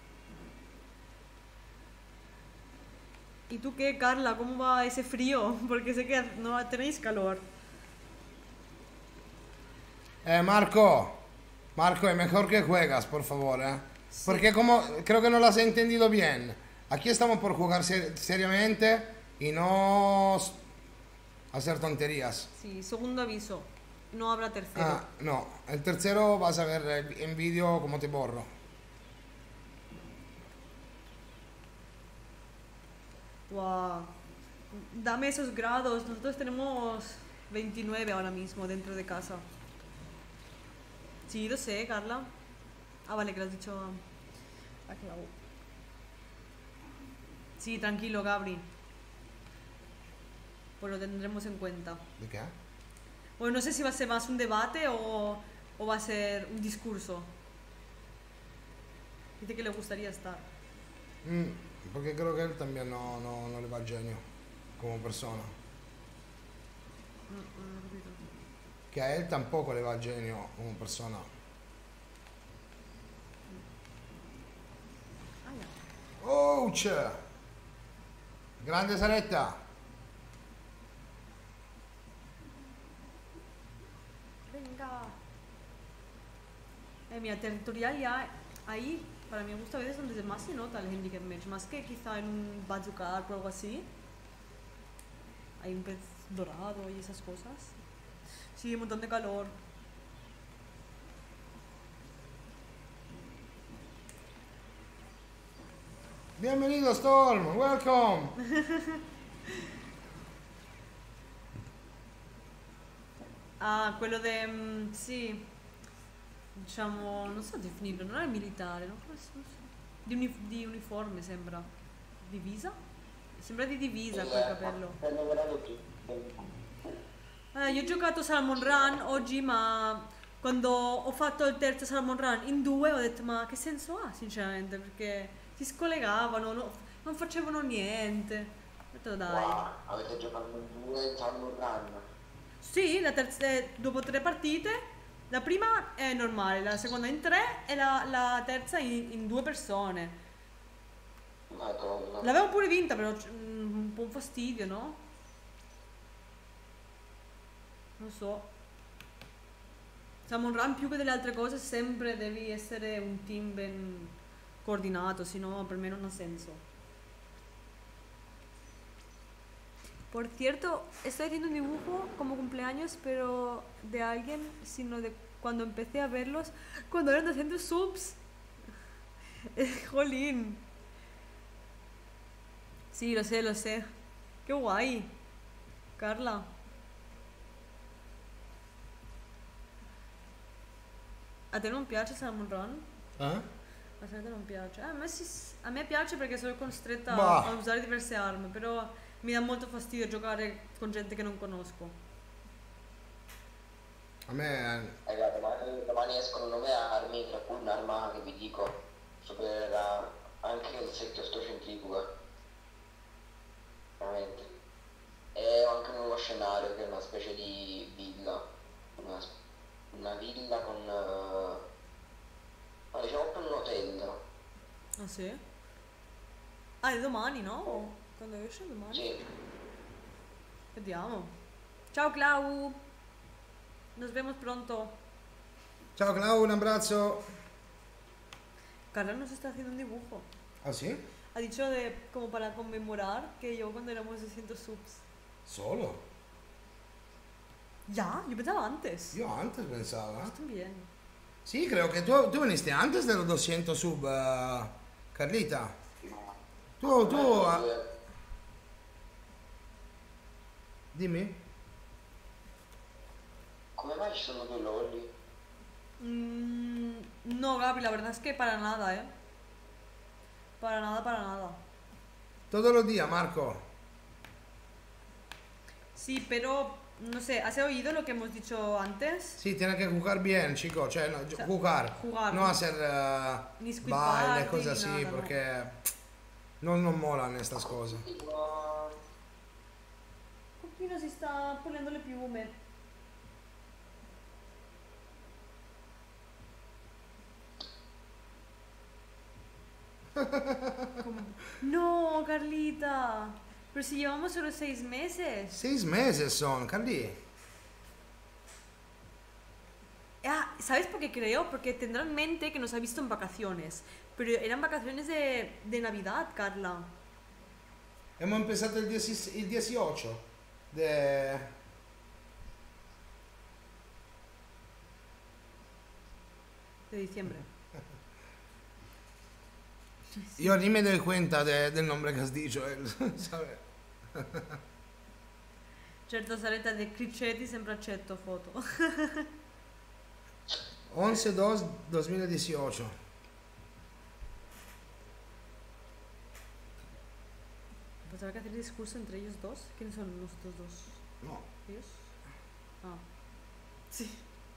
¿Y tú qué, Carla? ¿Cómo va ese frío? Porque sé que no tenéis calor. Eh, Marco, Marco, es mejor que juegas, por favor, ¿eh? Porque como creo que no lo has entendido bien. Aquí estamos por jugar ser- seriamente y no s- Hacer tonterías. Sí, segundo aviso. No habrá tercero. Ah, no. El tercero vas a ver en vídeo cómo te borro. Wow. Dame esos grados. Nosotros tenemos veintinueve ahora mismo dentro de casa. Sí, lo sé, Carla. Ah, vale, que lo has dicho a a Clau. Sí, tranquilo, Gabri. Pues lo tendremos en cuenta. ¿De qué? Bueno, no sé si va a ser más un debate o, o va a ser un discurso. Dice que le gustaría estar. Mm, porque creo que él también no, no, no le va genio como persona. No, no ho capito. Que a él tampoco le va genio como persona. Ah, ya. Ouch! Grande Saretta! Venga. Eh, mira, territorial ya ahí, para mi gusto, a veces donde más se nota el handicap match, más que quizá en un bazooka o algo así. Hay un pez dorado y esas cosas. Sí, un montón de calor. Bienvenido Storm, welcome! Ah, quello de... mm, sì, diciamo, non so definirlo, non è militare, no? Come si- non so. Di, uni- di uniforme sembra. Divisa? Sembra di divisa quel capello. Stanno guardando più. Eh, io ho giocato Salmon Run oggi, ma quando ho fatto il terzo Salmon Run in due ho detto ma che senso ha sinceramente, perché si scollegavano, no- non facevano niente. Ho detto dai. Wow, avete giocato in due in Salmon Run. Sì, la terza, eh, dopo tre partite, la prima è normale, la seconda in tre e la, la terza in, in due persone. Madonna. L'avevo pure vinta, però mm, un po' un fastidio, no? Non so. Salmon Run più che delle altre cose sempre devi essere un team ben coordinato, sennò per me non ha senso. Por cierto, estoy haciendo un dibujo como cumpleaños, pero de alguien, sino de cuando empecé a verlos, cuando eran doscientos subs. Jolín. Sí, lo sé, lo sé. Qué guay. Carla. A te non piace Salmon Run? Eh? A te non piace? Eh, a, me sì- a me piace perché sono costretta Bah. a usare diverse armi, però mi dà molto fastidio giocare con gente che non conosco. A me... Eh, guarda, domani, domani escono nuove armi, tra cui un'arma che vi dico supererà anche il secchio stocentrifuga. Veramente. E ho anche un nuovo scenario che è una specie di villa. Una, una villa con... eh, no, diciamo proprio un hotel. Ah sì? Ah, è domani, no? O quando esce domani? Sì. Vediamo. Ciao Clau! Nos vemos pronto. Ciao Clau, un abbraccio! Carla nos está haciendo un dibujo. Ah sì? Ha dicho de como para conmemorar que yo cuando éramos doscientos subs. Solo? Ya, yo pensaba antes. Io antes pensavo, Yo eh? también. Sì, creo che tu, tu veniste antes dello doscientos sub, eh, Carlita. Tu, tu... eh, dimmi? Come mai ci sono due lolli? Mm, no, Gaby, la verdad es que para nada, ¿eh? Para nada, para nada. Todos los días, Marco. Sí, pero, no sé, ¿has oído lo que hemos dicho antes? Sí, tienes que jugar bien, chico. Cioè, no, sea, jugar. jugar, No ¿no? hacer eh, Ni squid baile, party, cose ni así, nada, no. porque no, non molan estas cose. Tipo... Copino si sta pulendo le piume. Come- No, Carlita. Pero si llevamos solo seis meses. Seis meses son, Carli. Ah, ¿sabes por qué creo? Porque tendrá en mente que nos ha visto en vacaciones. Pero eran vacaciones de, de Navidad, Carla. Hemos empezado il dieci- il dieciocho de... De diciembre. Yo ni me doy cuenta de- del nombre que has dicho, eh, ¿sabes? Certo, Saretta de Criccetti sempre accetto foto. once dos dos mil dieciocho. Pensaba que hacer discurso entre ellos dos. ¿Quiénes son nosotros dos? No. ¿Ellos? Ah. Sí.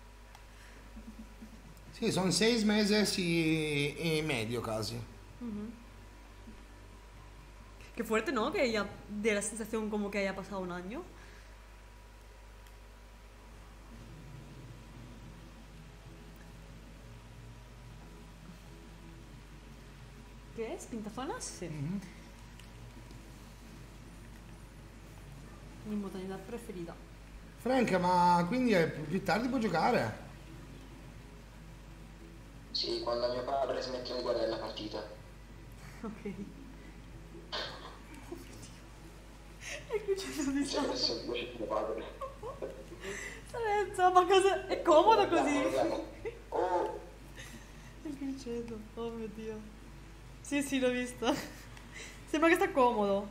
Sì, sono seis meses y, y medio casi. Ujú. Qué fuerte, ¿no? Que ya de la sensación como que haya pasado un año. ¿Qué es? ¿Pintazonas? Sí. Mi modalità preferita. Frank, ma quindi è più tardi puoi giocare? Sì, quando mio padre smette di guardare la partita. Ok. E qui c'è da Si è disastro. messo in voce mio padre. Sarezza, ma cosa... È comodo Guardiamo, così? guardiamo. Oh, Il criceto, oh mio Dio. Sì, sì, l'ho visto. Sembra che sta comodo.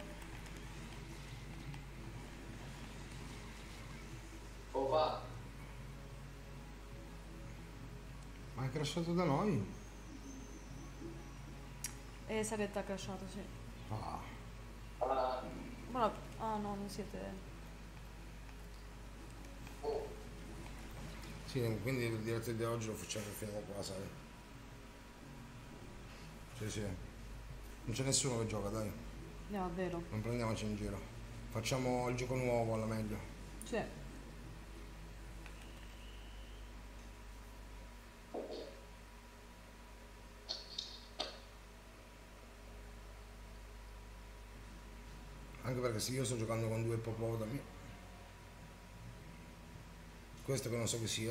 oh va. Ma è crashato da noi? E Saretta ha crashato, sì. Ah. Ah, Ma ah no, non siete... oh. Sì, quindi il diretto di oggi lo facciamo fino qua, sai? Sì, sì. Non c'è nessuno che gioca, dai. No, è vero. Non prendiamoci in giro. Facciamo il gioco nuovo alla meglio. Sì. Anche perché se io sto giocando con due ippopotami, questo che non so che sia,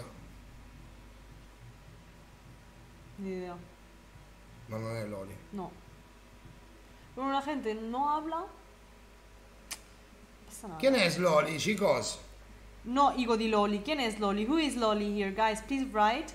Ni idea. ma non è Loli. No. Cuando la gente no habla... No pasa nada. ¿Quién es Loli, chicos? No, Igo di Loli. ¿Quién es Loli? Who is Loli here? Guys, please write.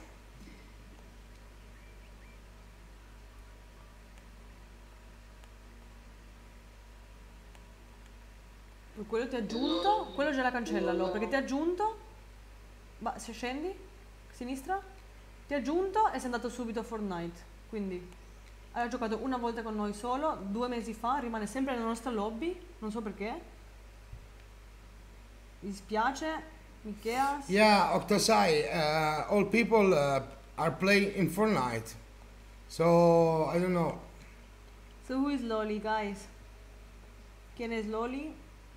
Quello ti ha aggiunto? Quello già la cancellalo, perché ti ha aggiunto? Ma se scendi? Sinistra? Ti ha aggiunto e sei andato subito a Fortnite. Quindi ha giocato una volta con noi solo, due mesi fa, rimane sempre nella nostra lobby, non so perché. Mi dispiace, Micheas. Yeah, Octosai, uh, all people uh, are playing in Fortnite. So, I don't know. So who is Loli, guys? ¿Quién es Loli?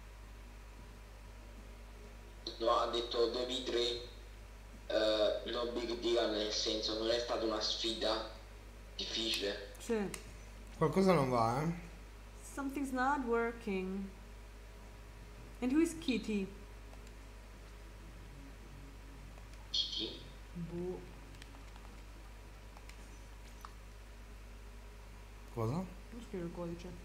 No, ha detto due v tre, eh, no big deal, nel senso non è stata una sfida difficile. Sì. Qualcosa non va, eh? Something's not working. And who is Kitty? Sì. Boh. Cosa? Non scrivo il codice.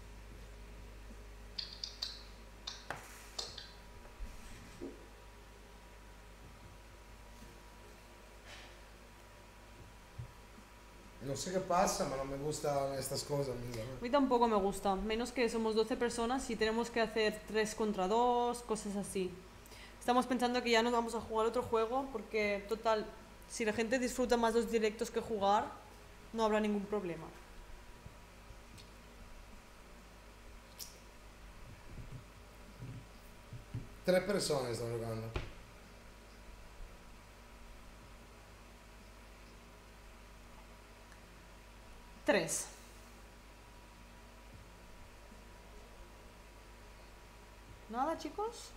No sé qué pasa, pero no me gustan estas cosas. Mira. A mí tampoco me gusta, menos que somos doce personas y tenemos que hacer tres contra dos, cosas así. Estamos pensando que ya nos vamos a jugar otro juego porque, total, si la gente disfruta más los directos que jugar, no habrá ningún problema. Tre persone stanno giocando. Tres. Nada, chicos?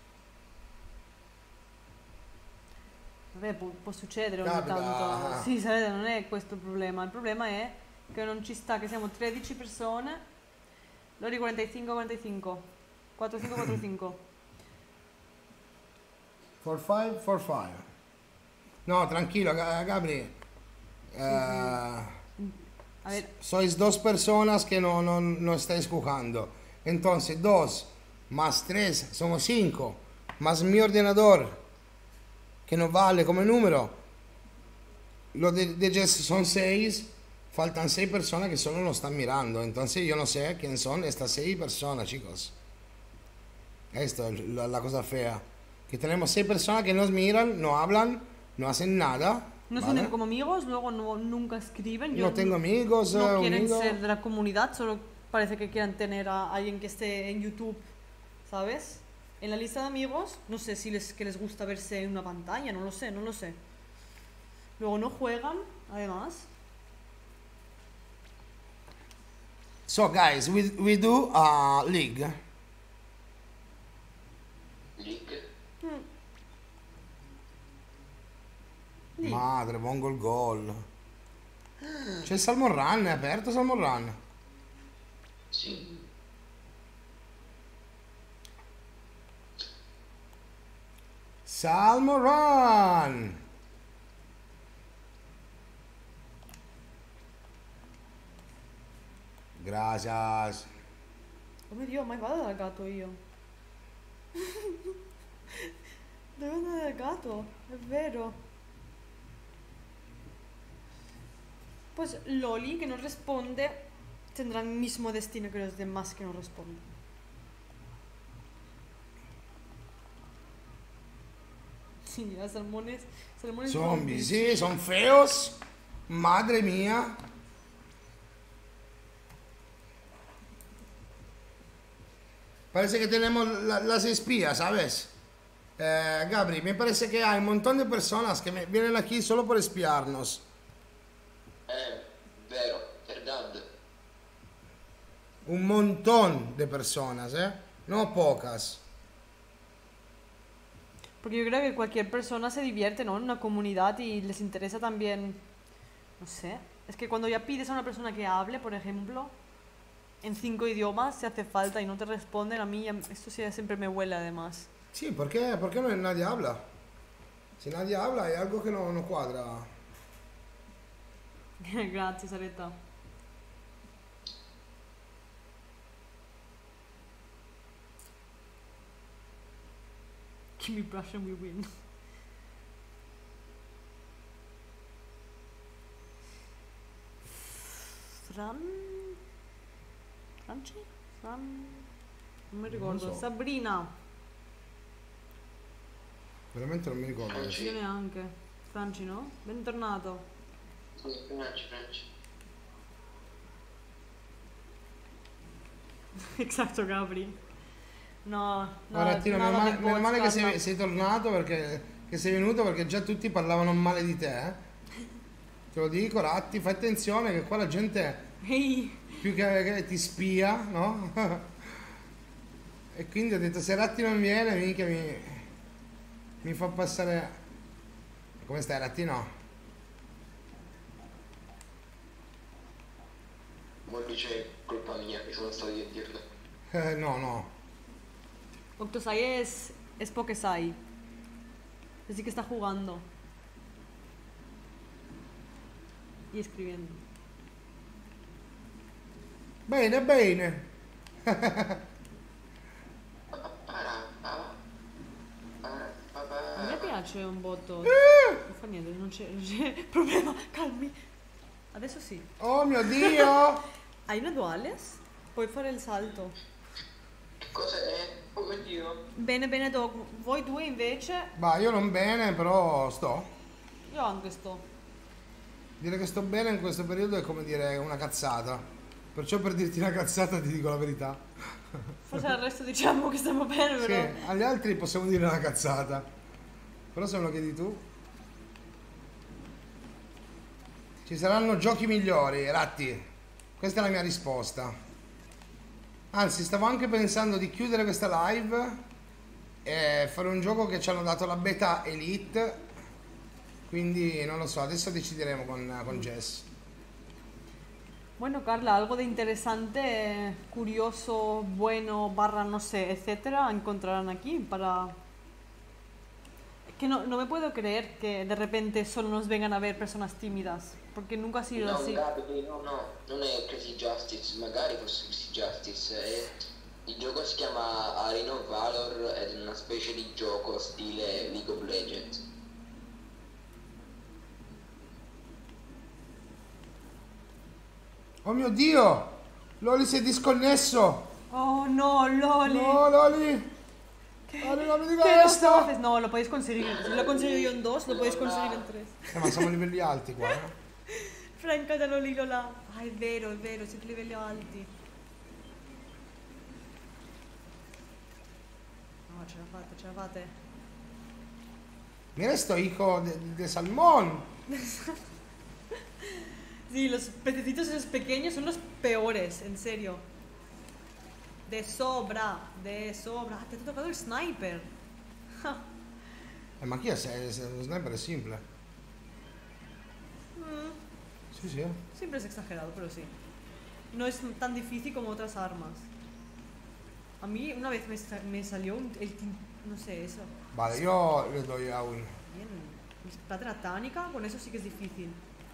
Vabbè, può, può succedere ogni Capita. tanto. Sì, sapete, non è questo il problema. Il problema è che non ci sta, che siamo tredici persone. Lori quarantacinque quarantacinque. quarantacinque quarantacinque. four five, four five. No, tranquilo, Ga- Gabri. Eh, A ver, sois dos personas que no, no, no estáis jugando. Entonces, dos más tres somos cinco. Mas mi ordenador, que no vale como número, lo de, de Jess son seis, faltan seis personas que solo nos están mirando. Entonces yo no sé quién son estas seis personas, chicos. Esto es la, la cosa fea. Que tenemos seis personas que nos miran, no hablan, no hacen nada. No ¿vale? son como amigos, luego no, nunca escriben. Yo No tengo amigos. No eh, quieren amigos. ser de la comunidad, solo parece que quieran tener a alguien que esté en YouTube, ¿sabes? En la lista de amigos, no sé si les, que les gusta verse en una pantalla, no lo sé, no lo sé. Luego no juegan, además. So guys, we, we do a league. League. Lì. Madre, buon gol gol. C'è il Salmon Run, è aperto Salmon Run. Sì. Salmon Run. Gracias. Oh mio Dio, mai vado dal gatto io. Devo andare dal gatto, è vero. Pues Loli, que no responde, tendrá el mismo destino que los demás que no responden. Sí, las salmones, salmones Zombie, sí, son feos. Madre mía. Parece que tenemos la- las espías, ¿sabes? Eh, Gabri, me parece que hay un montón de personas que me- vienen aquí solo por espiarnos. Eh, vero, verdad. Un montón de personas, ¿eh? No pocas. Porque yo creo que cualquier persona se divierte, ¿no? En una comunidad y les interesa también, no sé. Es que cuando ya pides a una persona que hable, por ejemplo, en cinco idiomas, si hace falta y no te responden, a mí ya- esto sí siempre me huele además. Sí, ¿por qué? ¿Por qué no nadie habla? Si nadie habla hay algo que no, no cuadra. Grazie Saretta. Give me brush and we win. Fran... Franci? Fran... Non mi ricordo. Non so. Sabrina. Veramente non mi ricordo. Franci. Io neanche. Franci, no? Bentornato. Sì, Franci, Franci. Esatto, Gabri. No, no, Ora, Tino, meno nada male, di meno male che podcast, sei, sei tornato perché che sei venuto perché già tutti parlavano male di te. eh. Te lo dico, Ratti, fai attenzione che qua la gente Ehi, più che, che ti spia, no? E quindi ho detto se Ratti non viene mica mi, mi fa passare. Come stai Ratti? No? Vuol dice colpa mia che sono stato io a dirlo. Eh, no, no. Octosai es, es Pokesai. Así que está jugando. Y escribiendo. Bene, bene. A me piace un botto. Non fa niente, non c'è, non c'è problema. Calmi. Adesso sì. Oh mio Dio! Hai una duales? Puoi fare il salto. Che cosa è? Oh mio Dio. Bene, bene, Dog. Voi due invece. Bah, io non bene, però sto. Io anche sto. Dire che sto bene in questo periodo è come dire una cazzata. Perciò per dirti una cazzata ti dico la verità. Forse al resto diciamo che stiamo bene, Sì, però. agli altri possiamo dire una cazzata. Però se me lo chiedi tu. Ci saranno giochi migliori, Ratti. Questa è la mia risposta. Anzi, stavo anche pensando di chiudere questa live e fare un gioco che ci hanno dato la beta Elite. Quindi non lo so, adesso decideremo con, con Jess. Bueno, Carla, algo de interesante, curioso, bueno, barra, no sé, etcétera, encontrarán aquí para... Es que no, no me puedo creer que de repente solo nos vengan a ver personas tímidas, porque nunca ha sido No, así. Gabri, no, no, non è Crazy Justice, magari fosse Crazy Justice. È Il gioco si chiama Arena of Valor ed è una specie di gioco stile League of Legends. Oh mio Dio! Loli si è disconnesso! Oh no, Loli. No, Loli! Loli, non mi dica ¿Qué no questo! estaba haciendo? No, lo podéis conseguir. Si lo he conseguido yo en dos, lo podéis conseguir en tres. Eh, ma siamo a livelli alti qua, eh? Franca da Loli là. Ah, è vero, è vero, siete livelli alti. No, ce la fate, ce la fate. Mira esto hijo de, de salmón. Sí, los pececitos esos pequeños son los peores, en serio. De sobra, de sobra. Ah, te ha tocado el sniper. Ja. Eh, ma chi è? Se, se lo sniper è simple. Mm, Sì, sì. siempre es exagerado, pero sí. No es tan difícil como otras armas. A mí una vez me, sa- me salió un, el tin- no sé, eso. Vale, io le do a un. Bien. Espada tánica, con eso sí que es difícil.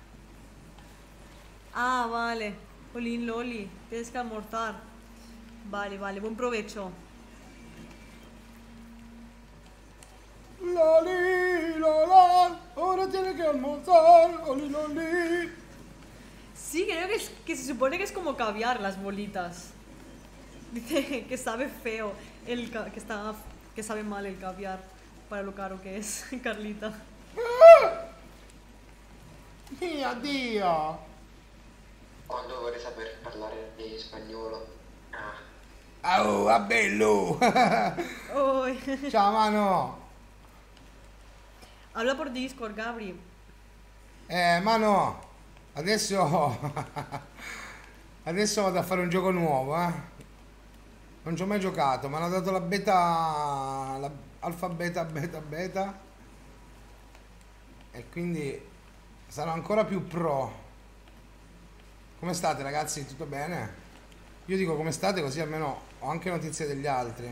Ah, vale. Jolín, Loli, tienes que almorzar. Vale, vale, buen provecho. Loli, Lola, ora tiene que almorzar. Loli, Loli. Sí, creo que, es- que se supone que es como caviar las bolitas. Dice que sabe feo, el ca- que, está, que sabe mal el caviar para lo caro que es, Carlita. Mio Dio. Quando vorrei saper parlare di spagnolo. Ah, Oh, a bello. Uy. Ciao, mano. Habla por Discord, Gabri. Eh, mano, adesso. Adesso vado a fare un gioco nuovo, eh. Non ci ho mai giocato, mi hanno dato la beta. La alfa beta, beta, beta. E quindi sarò ancora più pro. Come state, ragazzi? Tutto bene? Io dico come state così almeno ho anche notizie degli altri.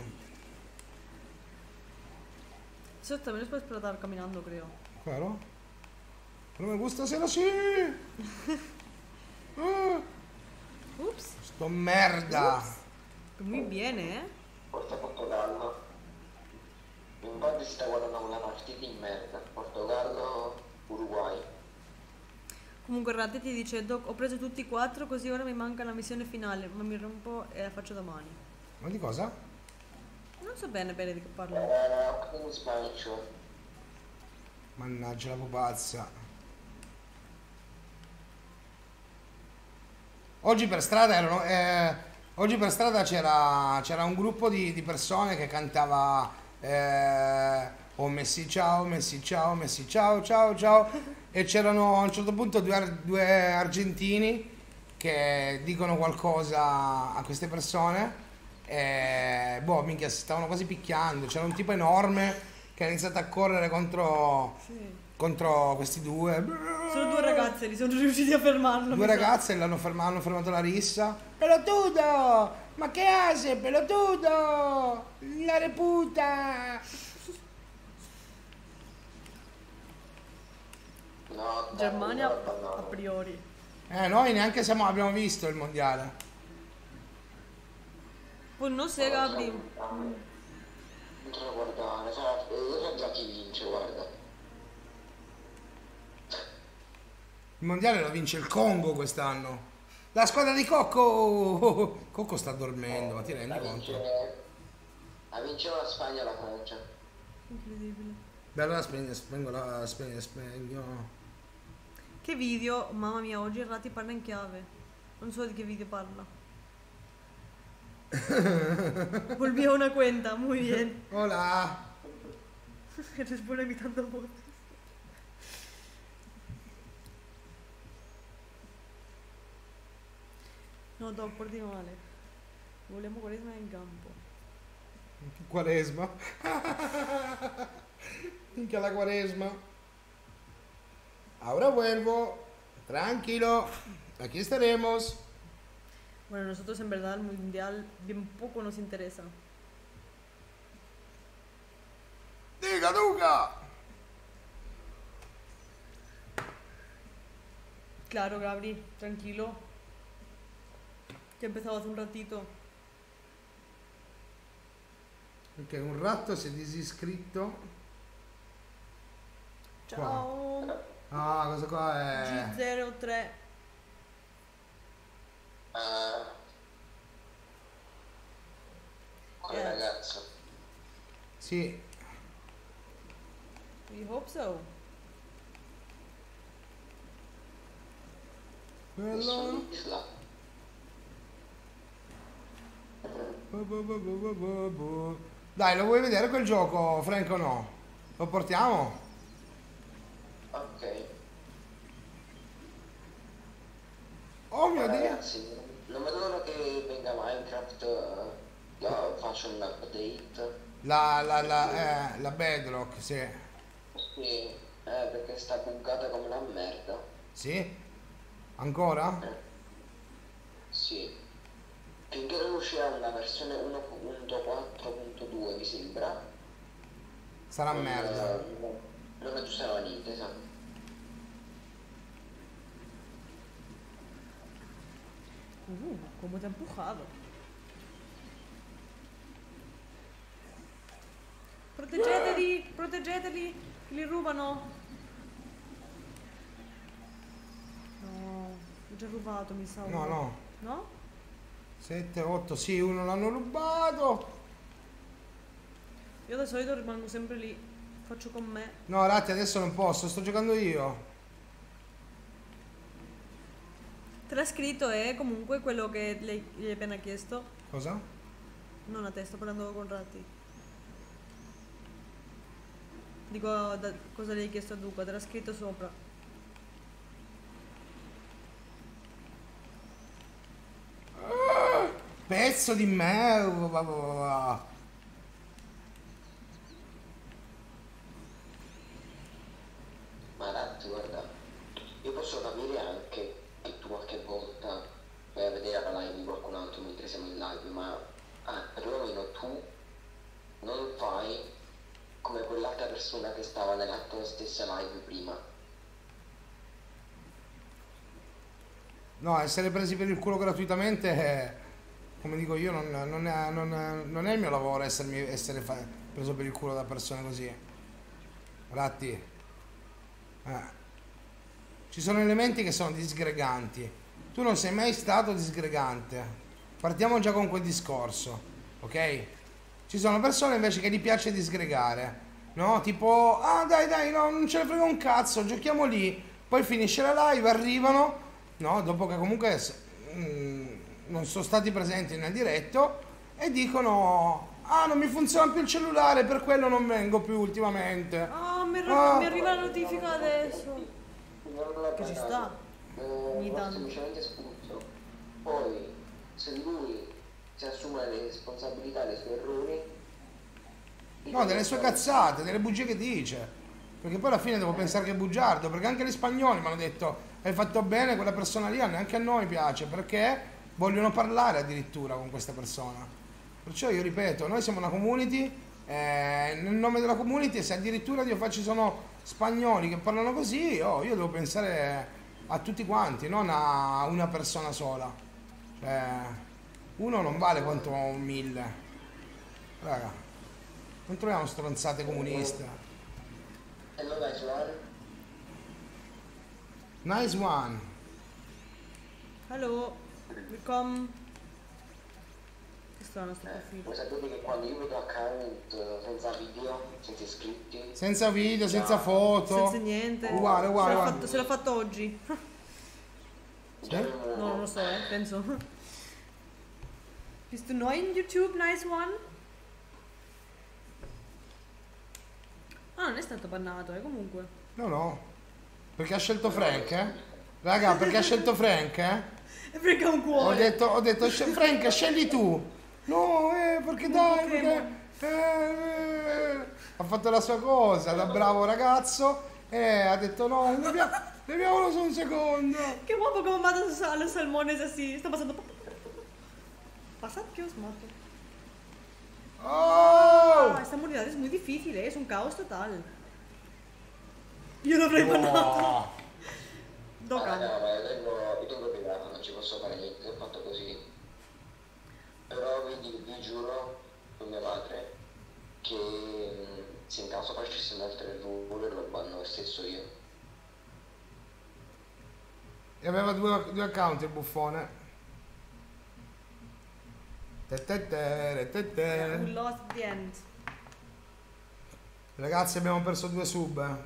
Eso también los puedes explotar caminando, creo. Vero? Non mi gusta se sì! Ah, Ups. sto merda! Muy bien, ¿eh? forse Portogallo. Infatti si sta guardando una partita in merda. Portogallo, Uruguay. Comunque Ratti ti dice, Doc, ho preso tutti e quattro così ora mi manca la missione finale, ma mi rompo e la faccio domani. Ma di cosa? Non so bene bene di che parlo. Eh, in Spanish. Mannaggia la pupazza. Oggi per strada erano. eh, oggi per strada c'era. C'era un gruppo di, di persone che cantava. Eh, oh Messi ciao, Messi ciao, Messi ciao, ciao, ciao. E c'erano a un certo punto due, ar- due argentini che dicono qualcosa a queste persone. E boh, minchia, si stavano quasi picchiando. C'era un tipo enorme che ha iniziato a correre contro, Sì. contro questi due. Solo due ragazze li sono riusciti a fermarlo. Due mi sa. ragazze l'hanno fermato, hanno fermato la rissa. Pelotudo! Ma che hace, pelotudo? La reputa! No, Germania no, no, no. a priori. Eh, noi neanche siamo, abbiamo visto il mondiale. Pues no sé, Gabri. Non so guardare, sarà- io so già chi vince, guarda. Il mondiale lo vince il Congo quest'anno. La squadra di Cocco! Cocco sta dormendo, ma ti rendi A conto? vincere, a vincere la Spagna e la Francia. Incredibile. Beh, allora spegno, spengo la spegno, spegno. Che video? Mamma mia, oggi Ratti parla in chiave. Non so di che video parla. Volví a una cuenta, muy bien. Hola! Eres buena imitando voces. No, Doc, porti male. Volemo Quaresma in campo. Quaresma. Minchia la Quaresma. Ahora vuelvo. Tranquilo. Aquí estaremos. Bueno, nosotros en verdad el mundial bien poco nos interesa. Diga, Duca. Claro, Gabri, tranquilo. Que he empezado hace un ratito. Ok, un ratto si è disiscritto. Ciao. Ah, cosa qua è? G zero tre. Ah, quel Yes. ragazzo. Sì. We hope so. Quello. Nessun Isla. Dai, lo vuoi vedere quel gioco, Frank, o no? Lo portiamo? Ok. Oh mio Ma Dio! ragazzi, non vedo l'ora che venga Minecraft, eh, io faccio un update. La, la, la, eh, la Bedrock, sì. Sì, eh, perché sta buggata come una merda. Sì? Ancora? Eh, sì. Finché non uscirà una versione uno punto quattro punto due mi sembra, Sarà non, merda. eh, non, non aggiusterà niente, esatto. Uh, cómo te ha empujado. Proteggeteli, proteggeteli, che li rubano. No, l'ho già rubato, mi sa. No, uno. no. No? sette, otto, sì, uno l'hanno rubato. Io da solito rimango sempre lì, faccio con me. No, Ratti, adesso non posso, sto giocando io. Te l'ha scritto è comunque quello che lei gli hai appena chiesto. Cosa? Non a te, sto parlando con Ratti. Dico da- cosa le hai chiesto a Duca, te l'ha scritto sopra. Pezzo di merda. Ma ragazzi, guarda, io posso capire anche che tu qualche volta vai a vedere la live di qualcun altro mentre siamo in live, ma ah, perlomeno tu non fai come quell'altra persona che stava nella tua stessa live prima. No, essere presi per il culo gratuitamente, eh, come dico io, non, non è, non è- non è il mio lavoro essermi, essere fa- preso per il culo da persone così. Ratti. Eh. Ci sono elementi che sono disgreganti. Tu non sei mai stato disgregante. Partiamo già con quel discorso, ok? Ci sono persone invece che gli piace disgregare, no? Tipo, ah dai dai, no, non ce ne frega un cazzo, giochiamo lì. Poi finisce la live, arrivano, no? Dopo che comunque s- mm, non sono stati presenti nel diretto e dicono, ah non mi funziona più il cellulare, per quello non vengo più ultimamente. Ah, mi, arri- Ah. mi arriva la notifica adesso. Non Che ci sta. Ogni Eh, tanto. semplicemente espulso. Poi, se lui si assume le responsabilità dei suoi errori, No, delle sue cazzate, delle bugie che dice. Perché poi alla fine devo pensare che è bugiardo, perché anche gli spagnoli mi hanno detto hai fatto bene, quella persona lì neanche a noi piace, perché vogliono parlare addirittura con questa persona. Perciò io ripeto, noi siamo una community, eh, nel nome della community, se addirittura io faccio sono spagnoli che parlano così, oh, io devo pensare a tutti quanti, non a una persona sola. Cioè, uno non vale quanto un mille. Raga, non troviamo stronzate comuniste. e non dai su Aaron, Nice one. Hello, willkommen. Che strano sto eh, profilo. voi sapete che quando io vedo account eh, senza video, senza iscritti, Senza video, senza foto. Senza niente. Uguale, uguale, Se l'ha uguale. fatto, se l'ha fatto oggi. già Sì? non- No, non lo so, eh, penso. Bist du neu in YouTube, nice one? Ah, non è stato bannato, eh, comunque. No, no. Perché ha scelto Frank, eh? Raga, perché ha scelto Frank, eh? E perché ha un Ho cuore? detto, ho detto, "Sce- Frank, scegli tu. No, eh, perché dai, Pokémon. perché... eh, eh." Ha fatto la sua cosa, da bravo ragazzo, e ha detto, no, leviamo- leviamolo su un secondo. Qué guapo como matas a los salmones así. Está pasando. Pasad que os mato. Oh! Ah, esta unidad es muy difícil, ¿eh? Es un caos total. Io l'avrei bannato. Oh. Do Ah, calma. no, ma io tengo, io tengo privato, non ci posso fare niente, ho fatto così. Però vi, vi giuro, con mia madre, che mh, se in caso facesse un altro errore lo banno lo stesso io. E aveva due, due account il buffone. Te te te, te te. We lost the end. Ragazzi, abbiamo perso due sub. eh.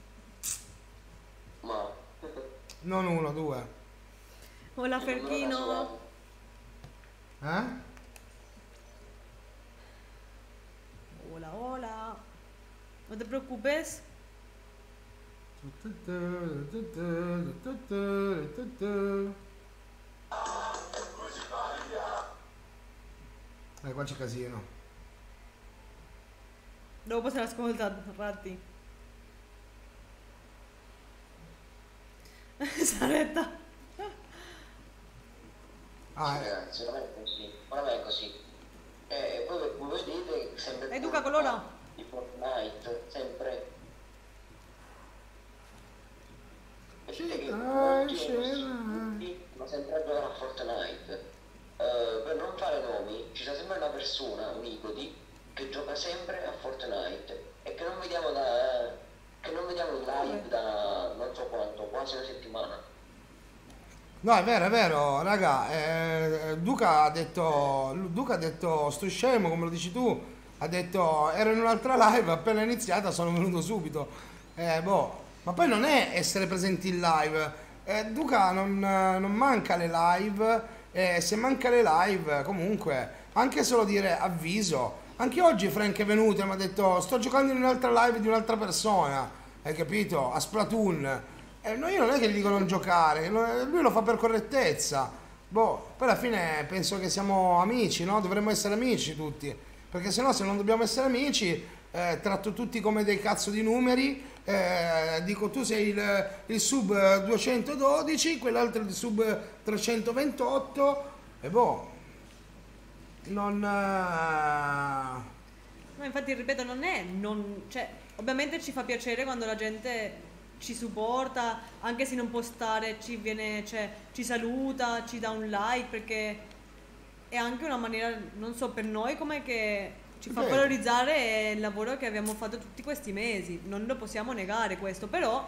Ma Non uno, due. Hola Ferchino. Eh? Hola, hola. No te preocupes. Eh, qua c'è casino. Dopo se l'ascolta, ratti. Saretta. Ah, sì, eh. ragazzi, non è così, non è così. E poi voi vedete sempre Educa colora. di Fortnite, sempre. Vedete che Dai, molti scena. ma sempre a giocare a Fortnite. Eh, per non fare nomi, ci sta sempre una persona, un Igodi, che gioca sempre a Fortnite e che non vediamo da. che non vediamo in live da non so quanto, quasi una settimana. No, è vero, è vero, raga. eh, Duca ha detto. Duca ha detto sto scemo, come lo dici tu. Ha detto ero in un'altra live, appena iniziata sono venuto subito. Eh, boh. Ma poi non è essere presenti in live. Eh, Duca non, non manca le live. E se manca le live, comunque, anche solo dire avviso. Anche oggi Frank è venuto e mi ha detto sto giocando in un'altra live di un'altra persona. Hai capito? A Splatoon. Eh, no, io non è che gli dico non giocare, lo- lui lo fa per correttezza. Boh, poi alla fine penso che siamo amici, no? Dovremmo essere amici tutti. Perché sennò se non dobbiamo essere amici, eh, tratto tutti come dei cazzo di numeri. eh, dico tu sei il, il sub duecentododici, quell'altro è il sub trecentoventotto. E boh, non... eh, No, infatti, ripeto, non è non, cioè, ovviamente ci fa piacere quando la gente ci supporta, anche se non può stare, ci viene, cioè, ci saluta, ci dà un like, perché è anche una maniera, non so, per noi come che ci fa Ripeto. valorizzare il lavoro che abbiamo fatto tutti questi mesi. Non lo possiamo negare questo, però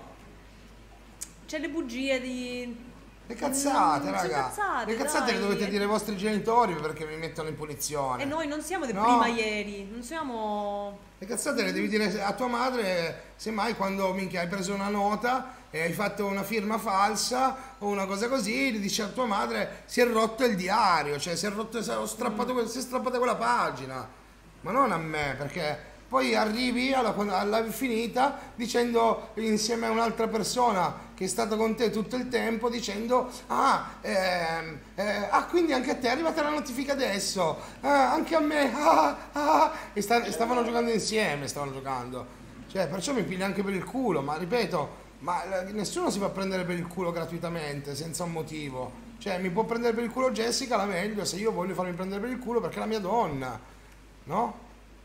c'è le bugie di Le cazzate, Mm, raga. sono cazzate, le cazzate dai. le dovete dire ai vostri genitori perché vi mettono in punizione. E noi non siamo dei No. primaieri, non siamo... Le cazzate le devi dire a tua madre, semmai quando minchia hai preso una nota e hai fatto una firma falsa o una cosa così, gli dici a tua madre si è rotto il diario, cioè si è rotto, si è strappato, que- si è strappata quella pagina. Ma non a me, perché poi arrivi alla, alla finita dicendo insieme a un'altra persona che è stata con te tutto il tempo dicendo ah, ehm, eh, ah quindi anche a te è arrivata la notifica adesso, ah, anche a me, ah, ah, e, sta- e stavano giocando insieme, stavano giocando, cioè perciò mi piglia anche per il culo, ma ripeto, ma eh, nessuno si fa prendere per il culo gratuitamente senza un motivo, cioè mi può prendere per il culo Jessica, la meglio, se io voglio farmi prendere per il culo perché è la mia donna, no?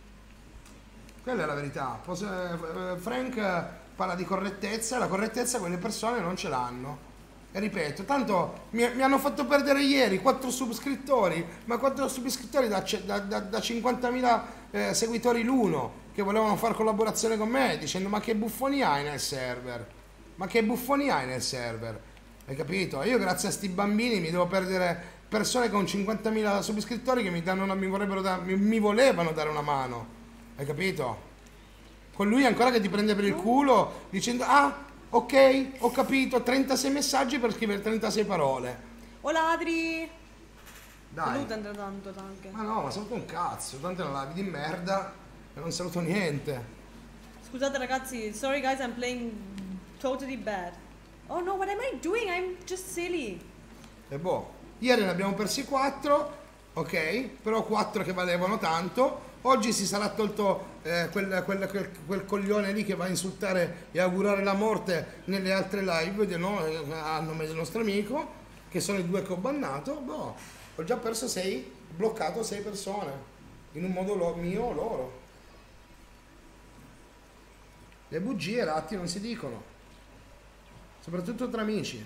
Quella è la verità. Pos- eh, Frank parla di correttezza e la correttezza quelle persone non ce l'hanno. E ripeto, tanto mi, mi hanno fatto perdere ieri quattro subscrittori, ma quattro subscrittori da, ce- da, da, da cinquantamila eh, seguitori l'uno che volevano fare collaborazione con me dicendo ma che buffoni hai nel server? Ma che buffoni hai nel server? Hai capito? Io grazie a sti bambini mi devo perdere persone con cinquantamila subscrittori che mi, danno una, mi, vorrebbero da- mi, mi volevano dare una mano. Hai capito? Con lui ancora che ti prende per il culo dicendo ah, ok, ho capito, trentasei messaggi per scrivere trentasei parole. Hola Adri! Dai. Saluta tanto anche. Ma no, ma saluto un cazzo, tanto è una live di merda e non saluto niente. Scusate ragazzi, sorry guys, I'm playing totally bad. Oh no, what am I doing? I'm just silly. E boh, ieri ne abbiamo persi quattro, ok, però quattro che valevano tanto. Oggi si sarà tolto eh, quel, quel, quel, quel coglione lì che va a insultare e augurare la morte nelle altre live di no, a nome del nostro amico, che sono i due che ho bannato. Boh, ho già perso sei, bloccato sei persone, in un modo lo- mio o loro. Le bugie, ratti, non si dicono, soprattutto tra amici.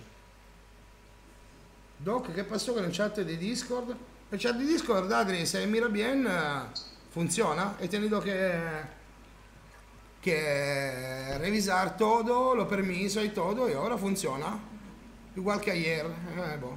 Doc, che passò con il chat di Discord? Il chat di Discord, Adri, se mira bien, Funziona? He tenido que, que revisar todo, lo permiso y todo, y ahora funciona. Igual que ayer. Eh, boh.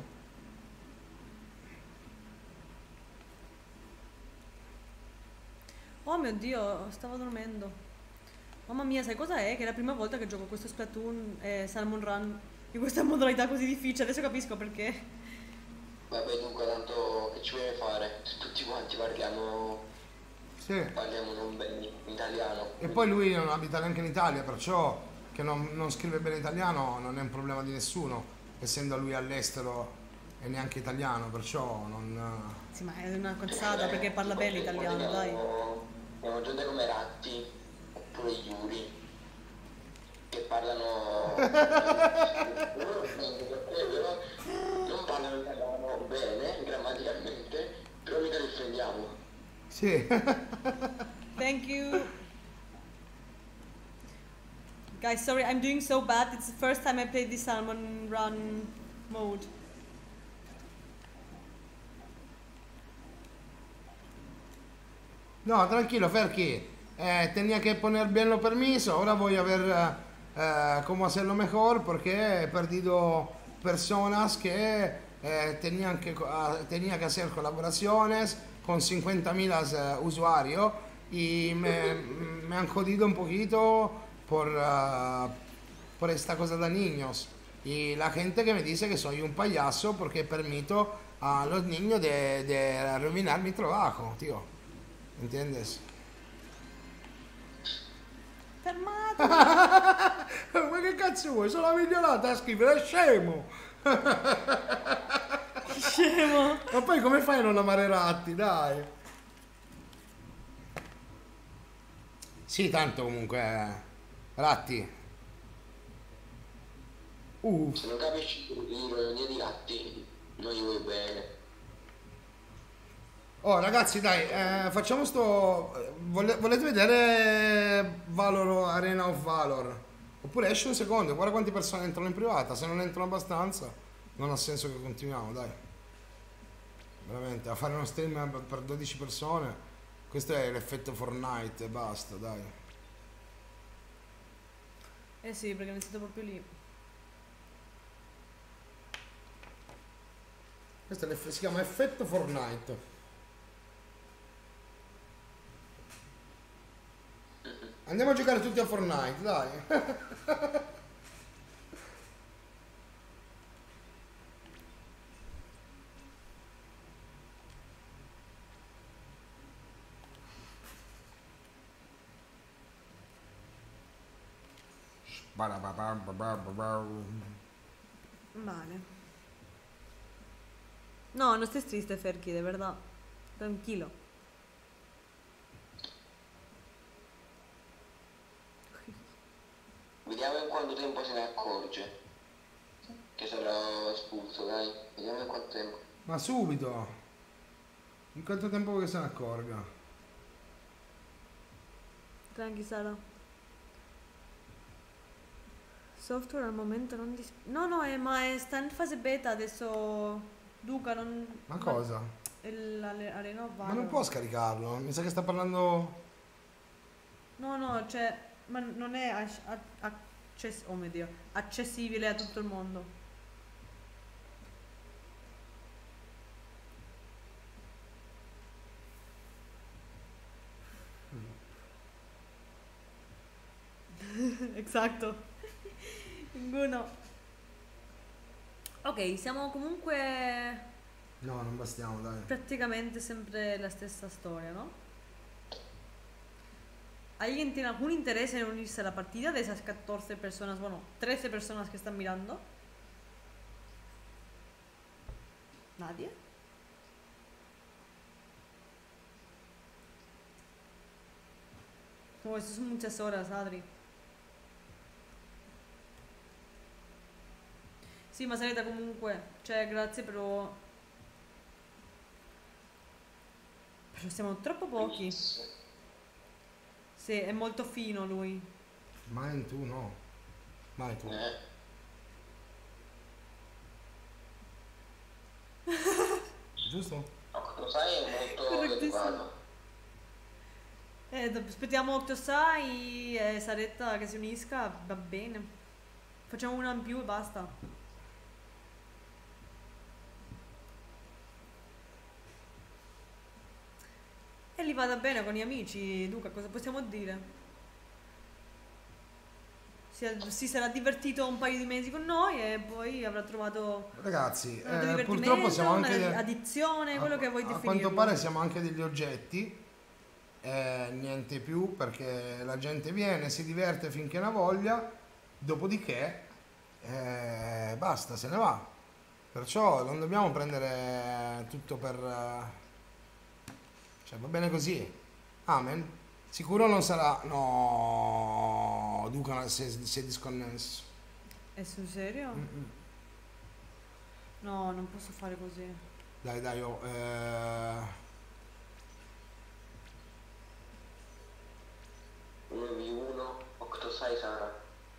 Oh mio Dio, stavo dormendo. Mamma mia, sai cosa è? Che è la prima volta che gioco questo Splatoon e Salmon Run in questa modalità così difficile. Adesso capisco perché. Vabbè, dunque, tanto che ci vuole fare? Se tutti quanti parliamo, Sì. parliamo non bene in italiano. E poi lui non abita neanche in Italia, perciò che non, non scrive bene italiano non è un problema di nessuno, essendo lui all'estero e neanche italiano, perciò non... Sì, ma è una cazzata perché parla bene l'italiano, dai. Abbiamo, abbiamo gente come Ratti, oppure Yuri, che parlano... loro però non parlano italiano bene, grammaticalmente, però mica li offendiamo. Sì. Thank you. Guys, sorry, I'm doing so bad. It's the first time I played this Salmon Run mode. No, tranquilo, Ferchi. Eh, tenía que poner bien los permisos. Ahora voy a ver eh, eh, cómo hacerlo mejor porque he perdido personas que eh, tenían que ah, tenía que hacer colaboraciones con cincuenta mil eh, usuarios y me, me han jodido un poquito por, ah, por esta cosa de niños. Y la gente que me dice que soy un payaso porque permito a los niños de, de arruinar mi trabajo, tío. ¿Entiendes? Fermate! Ma che cazzo vuoi? Sono la migliorata a scrivere, è scemo! Scemo! Ma poi come fai a non amare Ratti, dai? Sì, tanto comunque... eh, Ratti. Uh, Se non capisci l'ironia di Ratti, non gli vuoi bene. oh ragazzi dai, eh, facciamo sto... eh, vole- volete vedere Valor, Arena of Valor? Oppure esce un secondo, guarda quante persone entrano in privata, se non entrano abbastanza non ha senso che continuiamo, dai. Veramente, a fare uno stream per- per dodici persone, questo è l'effetto Fortnite e basta, dai. Eh sì, perché mi sento proprio lì. Questo è l'eff- si chiama effetto Fortnite. Andiamo a giocare tutti a Fortnite, dai. Vale. No, no estés triste, Ferki, de verdad. Tranquilo. Vediamo in quanto tempo se ne accorge che sarà espulso, dai. Vediamo in quanto tempo. Ma subito. In quanto tempo vuoi che se ne accorga? Tranqui, Sara. Software al momento non dis... No, no, è, ma è, sta in fase beta adesso. Duca, non... Ma cosa? L'arena Ma non può scaricarlo, mi sa che sta parlando... No, no, cioè... Ma non è ac- a- access- oh mio Dio, accessibile a tutto il mondo. Esatto. Ninguno. Ok, siamo comunque No, non bastiamo, dai. praticamente sempre la stessa storia, ¿no? ¿Alguien tiene algún interés en unirse a la partida de esas catorce personas, bueno, trece personas que están mirando? ¿Nadie? Oh, eso son muchas horas, Adri. Sì, ma Sareta comunque, cioè grazie però... Però siamo troppo pochi. Sì, è molto fino lui. Mai tu no. Mai tu. Eh. Giusto? Lo sai, è molto Correttissimo. educato. Eh, dopo aspettiamo Octosai e Saretta che si unisca, va bene. Facciamo una in più e basta. E gli vada bene con gli amici, Duca, cosa possiamo dire? Si, si sarà divertito un paio di mesi con noi e poi avrà trovato Ragazzi, un altro eh, divertimento, purtroppo siamo anche una de- addizione, quello a, che vuoi a definirlo. quanto pare siamo anche degli oggetti, eh, niente più, perché la gente viene, si diverte finché ne ha voglia, dopodiché eh, basta, se ne va. Perciò non dobbiamo prendere tutto per... eh, cioè va bene così. Amen. Sicuro non sarà... No, Duca si è, si è disconnesso. È sul serio? Mm-mm. No, non posso fare così. Dai, dai, oh, eh... uno vu uno, Octosai Sara.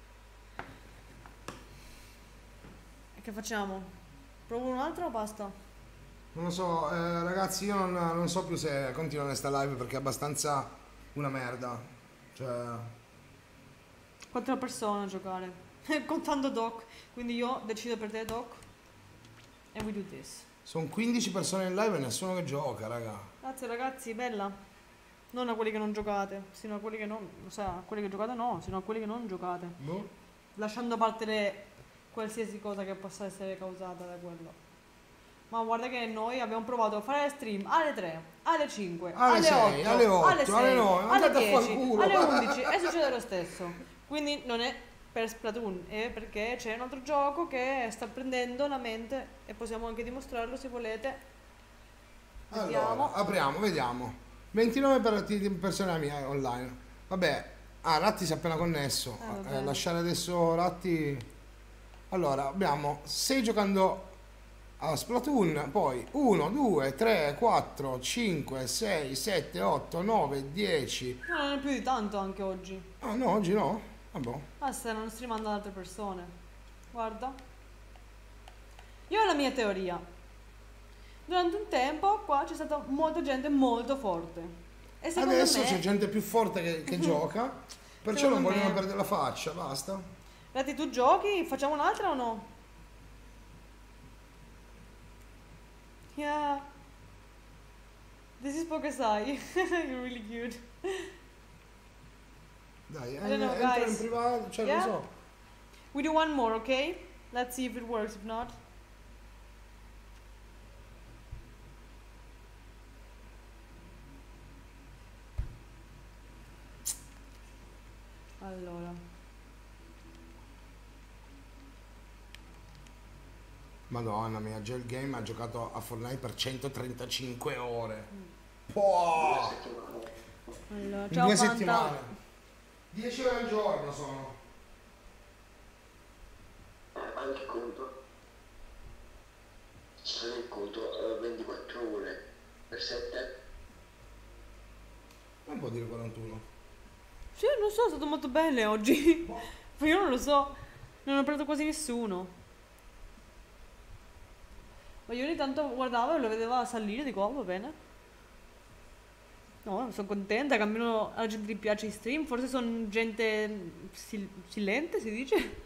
E che facciamo? Provo un altro o basta? non lo so, eh, ragazzi, io non, non so più se continuare sta live perché è abbastanza una merda. Cioè... Quattro persone a giocare. Contando Doc. Quindi io decido per te, Doc. And we do this. Sono quindici persone in live e nessuno che gioca, raga. Grazie ragazzi, bella. Non a quelli che non giocate, sino a quelli che non... Cioè, a quelli che giocate no, sino a quelli che non giocate. Boh. Lasciando partire qualsiasi cosa che possa essere causata da quello. Ma guarda che noi abbiamo provato a fare stream alle tre, alle cinque, Alle alle, sei, otto, alle otto, alle sei, alle nove, alle andate a dieci, fanculo. alle undici e succede lo stesso. Quindi non è per Splatoon, è perché c'è un altro gioco che sta prendendo la mente e possiamo anche dimostrarlo se volete. Vediamo. Allora, apriamo, vediamo. ventinove per- persone a mia online. Vabbè, ah, Ratti si è appena connesso. Ah, va Eh, bene. lasciare adesso Ratti. Allora, abbiamo sei giocando a Splatoon, poi uno, due, tre, quattro, cinque, sei, sette, otto, nove, dieci. No, non è più di tanto anche oggi. Ah, no, oggi no. Vabbè. Ah, stanno streamando ad altre persone. Guarda. Io ho la mia teoria. Durante un tempo qua c'è stata molta gente molto forte. E secondo Adesso me... c'è gente più forte che, che gioca, perciò Secondo non vogliono me- perdere la faccia, basta. Rati, tu giochi? Facciamo un'altra o no? Yeah. This is Pokesai. You're really cute. Dai, I don't know, entra in guys. privato, cioè Yeah? lo so. We do one more, okay? Let's see if it works. If not... Allora. Madonna mia, Gel Game ha giocato a Fortnite per centotrentacinque ore. Due Boh, settimane. Allora, in ciao due Fanta. settimane. dieci ore al giorno sono. Eh, anche conto. Ci sono il conto, eh, ventiquattro ore per sette. Non può dire quarantuno. Sì, non so, è stato molto bene oggi. Ma io non lo so. Non ho preso quasi nessuno. Ma io ogni tanto guardavo e lo vedevo salire, dico, oh, va bene. No, sono contenta che almeno alla gente gli piace i stream. Forse sono gente sil- silente, si dice.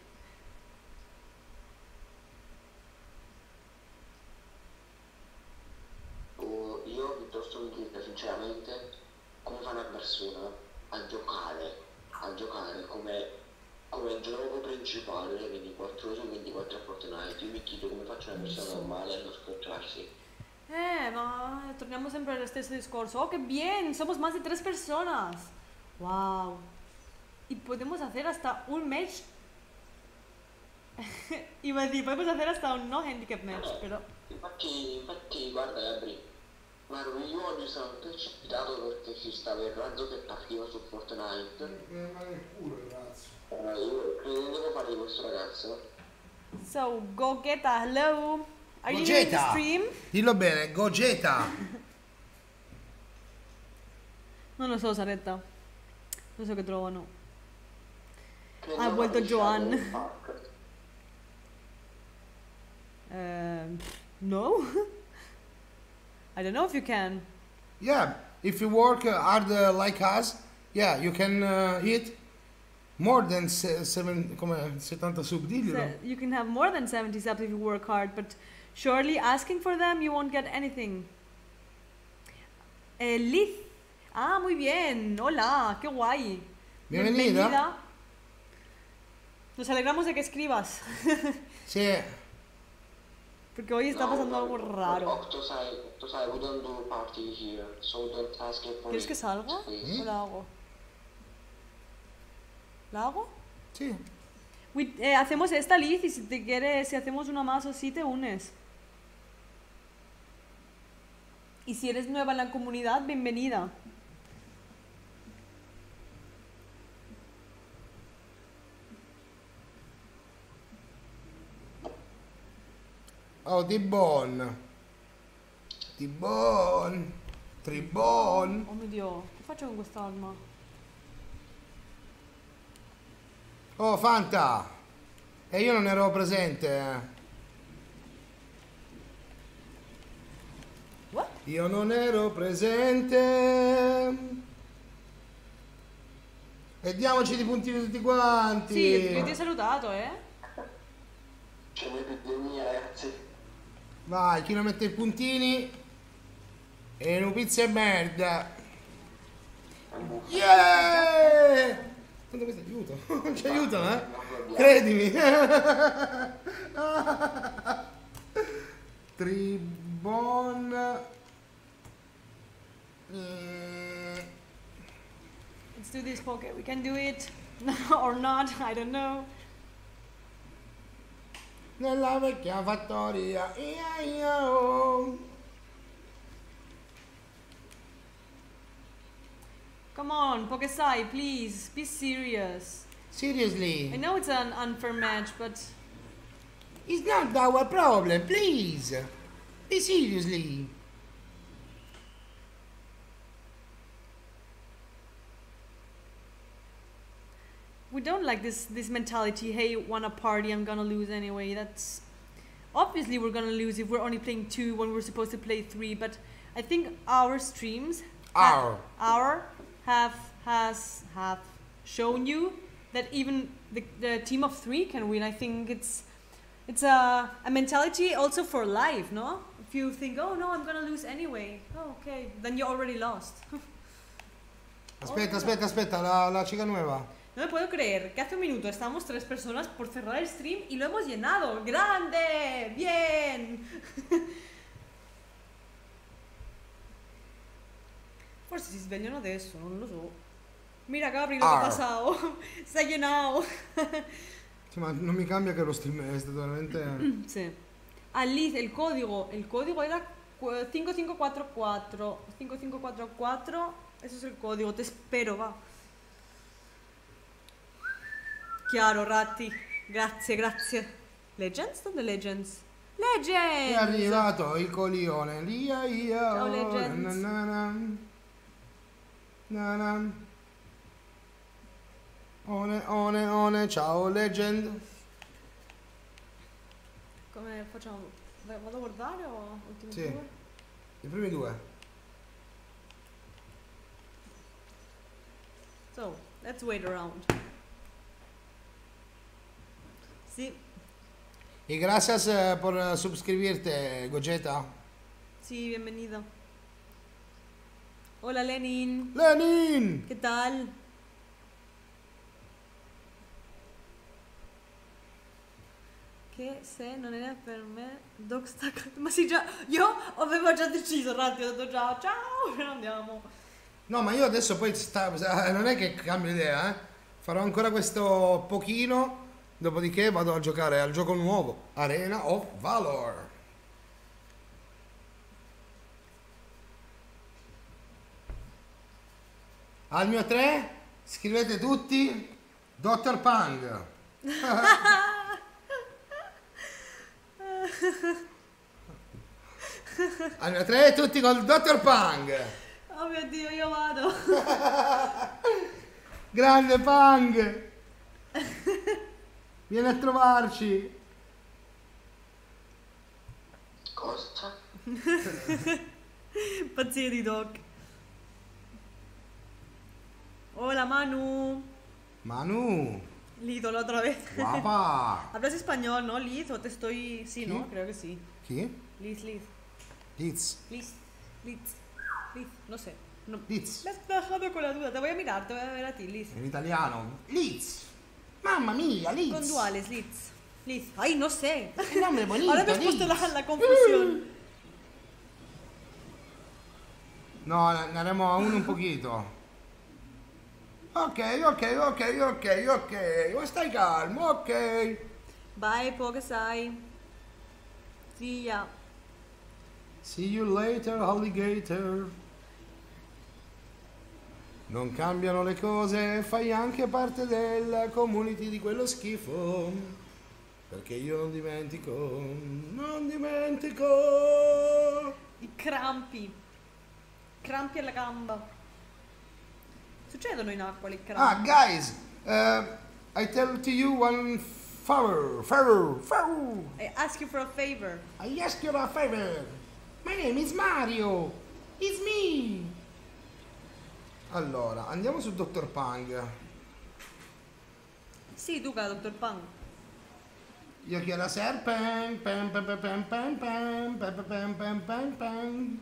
O io piuttosto mi chiedo sinceramente come fa una persona a giocare, a giocare come, come gioco principale ventiquattro ore su ventiquattro a Fortnite. Io mi chiedo come faccia una persona normale a non scocciarsi. Eh, ma torniamo sempre allo stesso discorso. Oh, qué bien, somos más de tres personas. Wow. Y podemos hacer hasta un match. Iba a decir, podemos hacer hasta un no handicap match, pero... Infatti, infatti guarda Gabri, guarda, io oggi sono tutto eccitato perché ci stava il razzo che partiva su Fortnite. Mi male il culo, ragazzi. Eh, io credo che devo fare di questo ragazzo. So, Gogeta, hello. Are you doing the Gogeta. stream? Dillo bene, Gogeta. Non lo so, Saretta. Non so che trovano. Credo Ha vuelto che Joan. Shadow Park. Ehm, no? I don't know if you can. Yeah, if you work hard uh, like us, yeah, you can uh, eat more than se- seven, come, settanta sub, diglielo. So you can have more than seventy subs if you work hard, but surely asking for them you won't get anything. Eh, Liz. Ah, muy bien. Hola, qué guay. Bienvenida. Nos alegramos de que escribas. Sì. Porque hoy está pasando algo raro. Octosai, Octosai, we don't do party here, so don't ask it for ¿Quieres que it, salga? please. ¿O la hago? ¿La hago? Sì. We- eh, hacemos esta, Liz, y si te quieres, si hacemos una más o sí, te unes. Y si eres nueva en la comunidad, bienvenida. Oh, T-Bone. T-Bone. Tribone. Oh mio Dio, che faccio con quest'arma? Oh, Fanta. E io non ero presente. What? Io non ero presente. E diamoci di puntini tutti quanti. Sì, io ti ho salutato, eh? C'è un'epidemia, ragazzi. Vai, chi non mette i puntini è un pizza e merda. Yeah! Quanto questo aiuto? Non ci aiutano, eh? Credimi. Tribon. Mm, Let's do this, Poke. We can do it. Or not, I don't know. Nella vecchia fattoria. Ia, ia, oh. Come on, Pokesai, please, be serious. Seriously. I know it's an unfair match, but It's not our problem, please. Be seriously. we don't like this this mentality. Hey, wanna party? I'm gonna lose anyway. That's obviously we're gonna lose if we're only playing two when we're supposed to play three. But I think our streams, ha- Our. our have has have shown you that even the, the team of three can win. I think it's it's a a mentality also for life, no? If you think, oh no, I'm gonna lose anyway. Oh, okay, then you already lost. Aspetta, aspetta, aspetta, la, la chica nueva. No me puedo creer que hace un minuto estábamos tres personas por cerrar el stream y lo hemos llenado. ¡Grande! ¡Bien! Forse si svegliano adesso, non lo so. Mira Gabri lo che Ar. ha passato. Si è llenato. Sì, ma non mi cambia che lo stream è stato veramente... Sí. Ah, lì il código. El código era cu- cinco cinco cuatro cuatro. cinco cinco cuatro cuatro. Eso es el código. Te espero, va. Chiaro, Ratti. Grazie, grazie. Legends? Dove Legends? Legends! È arrivato il colione. Lia, ia, Ciao, oh, Legends. na, na, na. Na, na. One, one, one, ciao Legend. Come facciamo? V- Vado a guardare o ultimi Sì. due? I primi due. So, let's wait around. Sì, Y gracias eh, por eh, suscribirte, Gogeta. sì, bienvenido. Hola Lenin, Lenin! ¿qué tal? Che se non era per me Doc sta ca- ma sì già io avevo già deciso Ratti, ho detto già ciao e andiamo. No, ma io adesso poi sta, non è che cambio idea, eh. Farò ancora questo pochino, dopodiché vado a giocare al gioco nuovo, Arena of Valor. Al mio tre scrivete tutti dottor Pang. Al mio tre tutti col dottor Pang. Oh mio Dio, io vado. Grande Pang. Vieni a trovarci. Cosa? Pazzia di Doc. Hola Manu. Manu, Lito, otra vez. guapa. Hablas español, ¿no, Liz? ¿O te estoy...? Sí, ¿no? ¿Qué? Creo que sí. Chi? Liz, Liz. Liz. Liz. Liz. Liz. No sé. No. Liz. Me has dejado con la duda. Te voy a mirar, te voy a ver a ti, Liz. In italiano. Liz. Mamma mia, Liz. Con duales, Liz. Liz. Ay, no sé. Un nombre bonito, Ahora me has puesto la, Liz. la confusión. No, ne ne haremo a uno un pochino. Ok, ok, ok, ok, ok. Ma stai calmo, ok. Bye, poche sai. See ya. See you later, alligator. Non cambiano le cose, fai anche parte della community di quello schifo. Perché io non dimentico, non dimentico. I crampi. Crampi alla gamba. Succedono in acqua le crampi. Ah, guys, uh, I tell to you one favor, favor, favor. I ask you for a favor. I ask you a favor. My name is Mario. It's me. Allora, andiamo su dottor Pang. Sì, Duca, dottor Pan. Io chiedo a Ser. Pam, pam, pam, pam, pam, pam, pam, pam, pam, pam, pam, pam.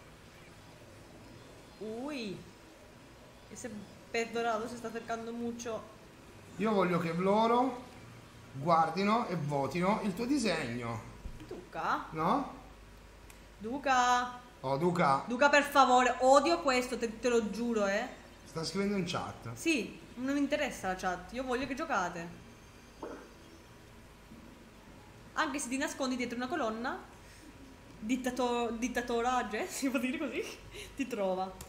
Uy. Ese pez dorado se está acercando mucho. Io voglio che loro guardino e votino il tuo disegno, Duca? no? Duca? Oh, Duca, Duca, per favore, odio questo, te, te lo giuro, eh. sta scrivendo in chat. Sì, non mi interessa la chat, io voglio che giocate. Anche se ti nascondi dietro una colonna, dittato, dittatorage, si può dire così, ti trova.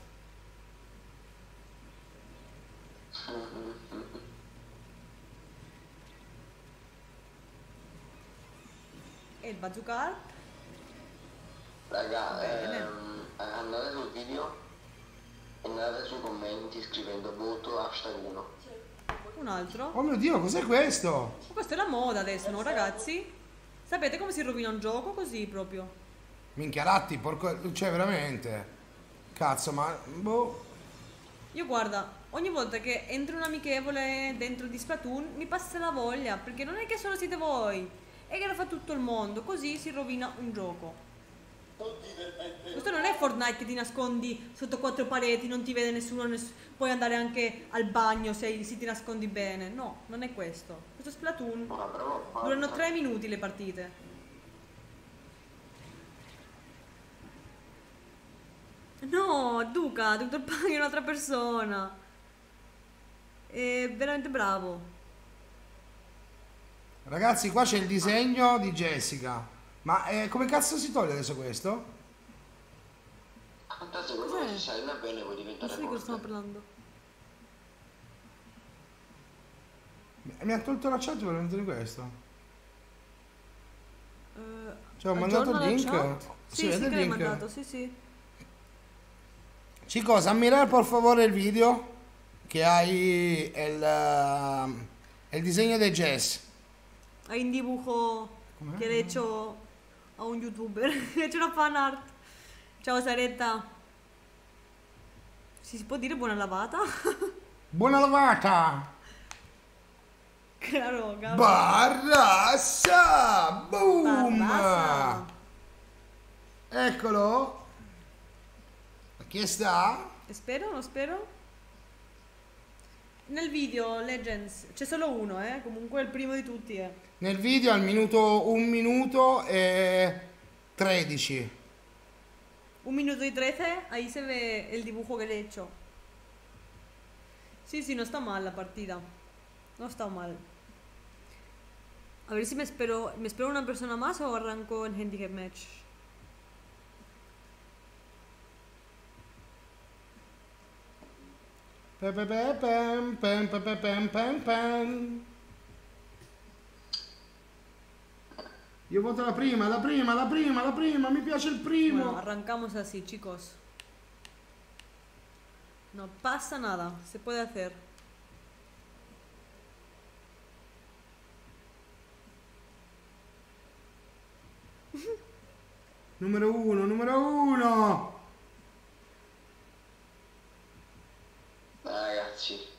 E il bazooka. Raga, Bene. ehm, andate sul video e andate sui commenti scrivendo voto hashtag uno. Un altro. Oh mio Dio, cos'è questo? Ma questa è la moda adesso, no ragazzi? Sapete come si rovina un gioco? Così proprio. Minchia Ratti, porco, cioè veramente. Cazzo, ma boh. Io guarda, ogni volta che entro un amichevole dentro di Splatoon mi passa la voglia, perché non è che solo siete voi, è che lo fa tutto il mondo, così si rovina un gioco. Questo non è Fortnite che ti nascondi sotto quattro pareti, non ti vede nessuno, ness- puoi andare anche al bagno se, se ti nascondi bene. No, non è questo. Questo è Splatoon. Ma però Durano tre minuti le partite. No, Duca, Dottor Pang è un'altra persona. È veramente bravo. Ragazzi, qua c'è il disegno di Jessica. Ma eh, come cazzo si toglie adesso questo? Fantastico, secondo me Cos'è? se sai bene puoi Non diventare so di cosa stiamo forte. parlando. Mi ha tolto la chat per mettere questo. Eh, Cioè, ho mandato aggiorna il la link. chat? Si Sì, sì, vede che il l'hai link? mandato, sì, sì. Chicos, a mirar por favor el video que hay el, uh, el diseño de Jess. Hay un dibujo Com'è? che le he hecho a un youtuber. Le he hecho una fan art. Ciao Saretta. Si, si può dire buona lavata? Buona lavata! Claro, Gabri. Barrassa! Boom! Barrassa. Eccolo! Chi sta? Spero, non spero. Nel video Legends c'è solo uno, eh. Comunque il primo di tutti, eh. Nel video al minuto un minuto e tredici. Un minuto y trece, ahí se ve el dibujo que le he hecho. Sí, sí, no está mal la partida. No está mal. A ver si me espero. ¿Me espero una persona más o arranco en handicap match? Pe, pe, pe, pem, pem, pe, pe, pem, pem, pem. Io voto la prima, la prima, la prima, la prima, mi piace il primo. Bueno, arrancamos así, chicos. No pasa nada, se puede hacer. Numero uno, numero uno. Ragazzi,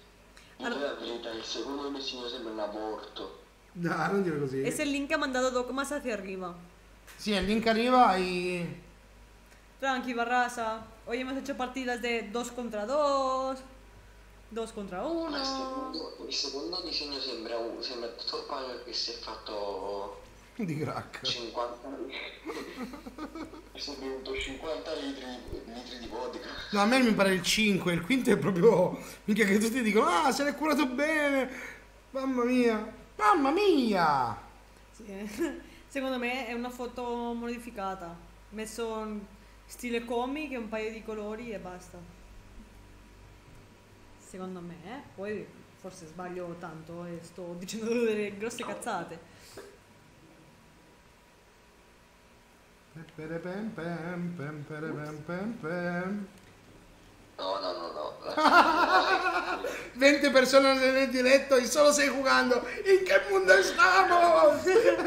secondo me signor sembra un aborto. Dai, non dire così. Es el link que ha mandado Doc más hacia arriba. Sì, il link arriva e... Tranqui, Barraza. Hoy hemos hecho partidas de dos contra dos, dos contra Ma il uno. secondo, il secondo disegno sembra, un- sembra tutto il pane che si è fatto Di crack. cinquanta si è bevuto cinquanta litri, litri di vodka. No, a me mi pare il cinque, il quinto è proprio... Minchia che tutti dicono, ah, se l'è curato bene. Mamma mia. Mamma mia. Sì. Secondo me è una foto modificata. Messo in stile comic e un paio di colori e basta. Secondo me, eh. Poi forse sbaglio tanto e sto dicendo delle grosse cazzate. Pem, pem, pem, pem, pem, pem. No, no, no, no. venti persone nel diretto e solo sei jugando. In che mondo stiamo?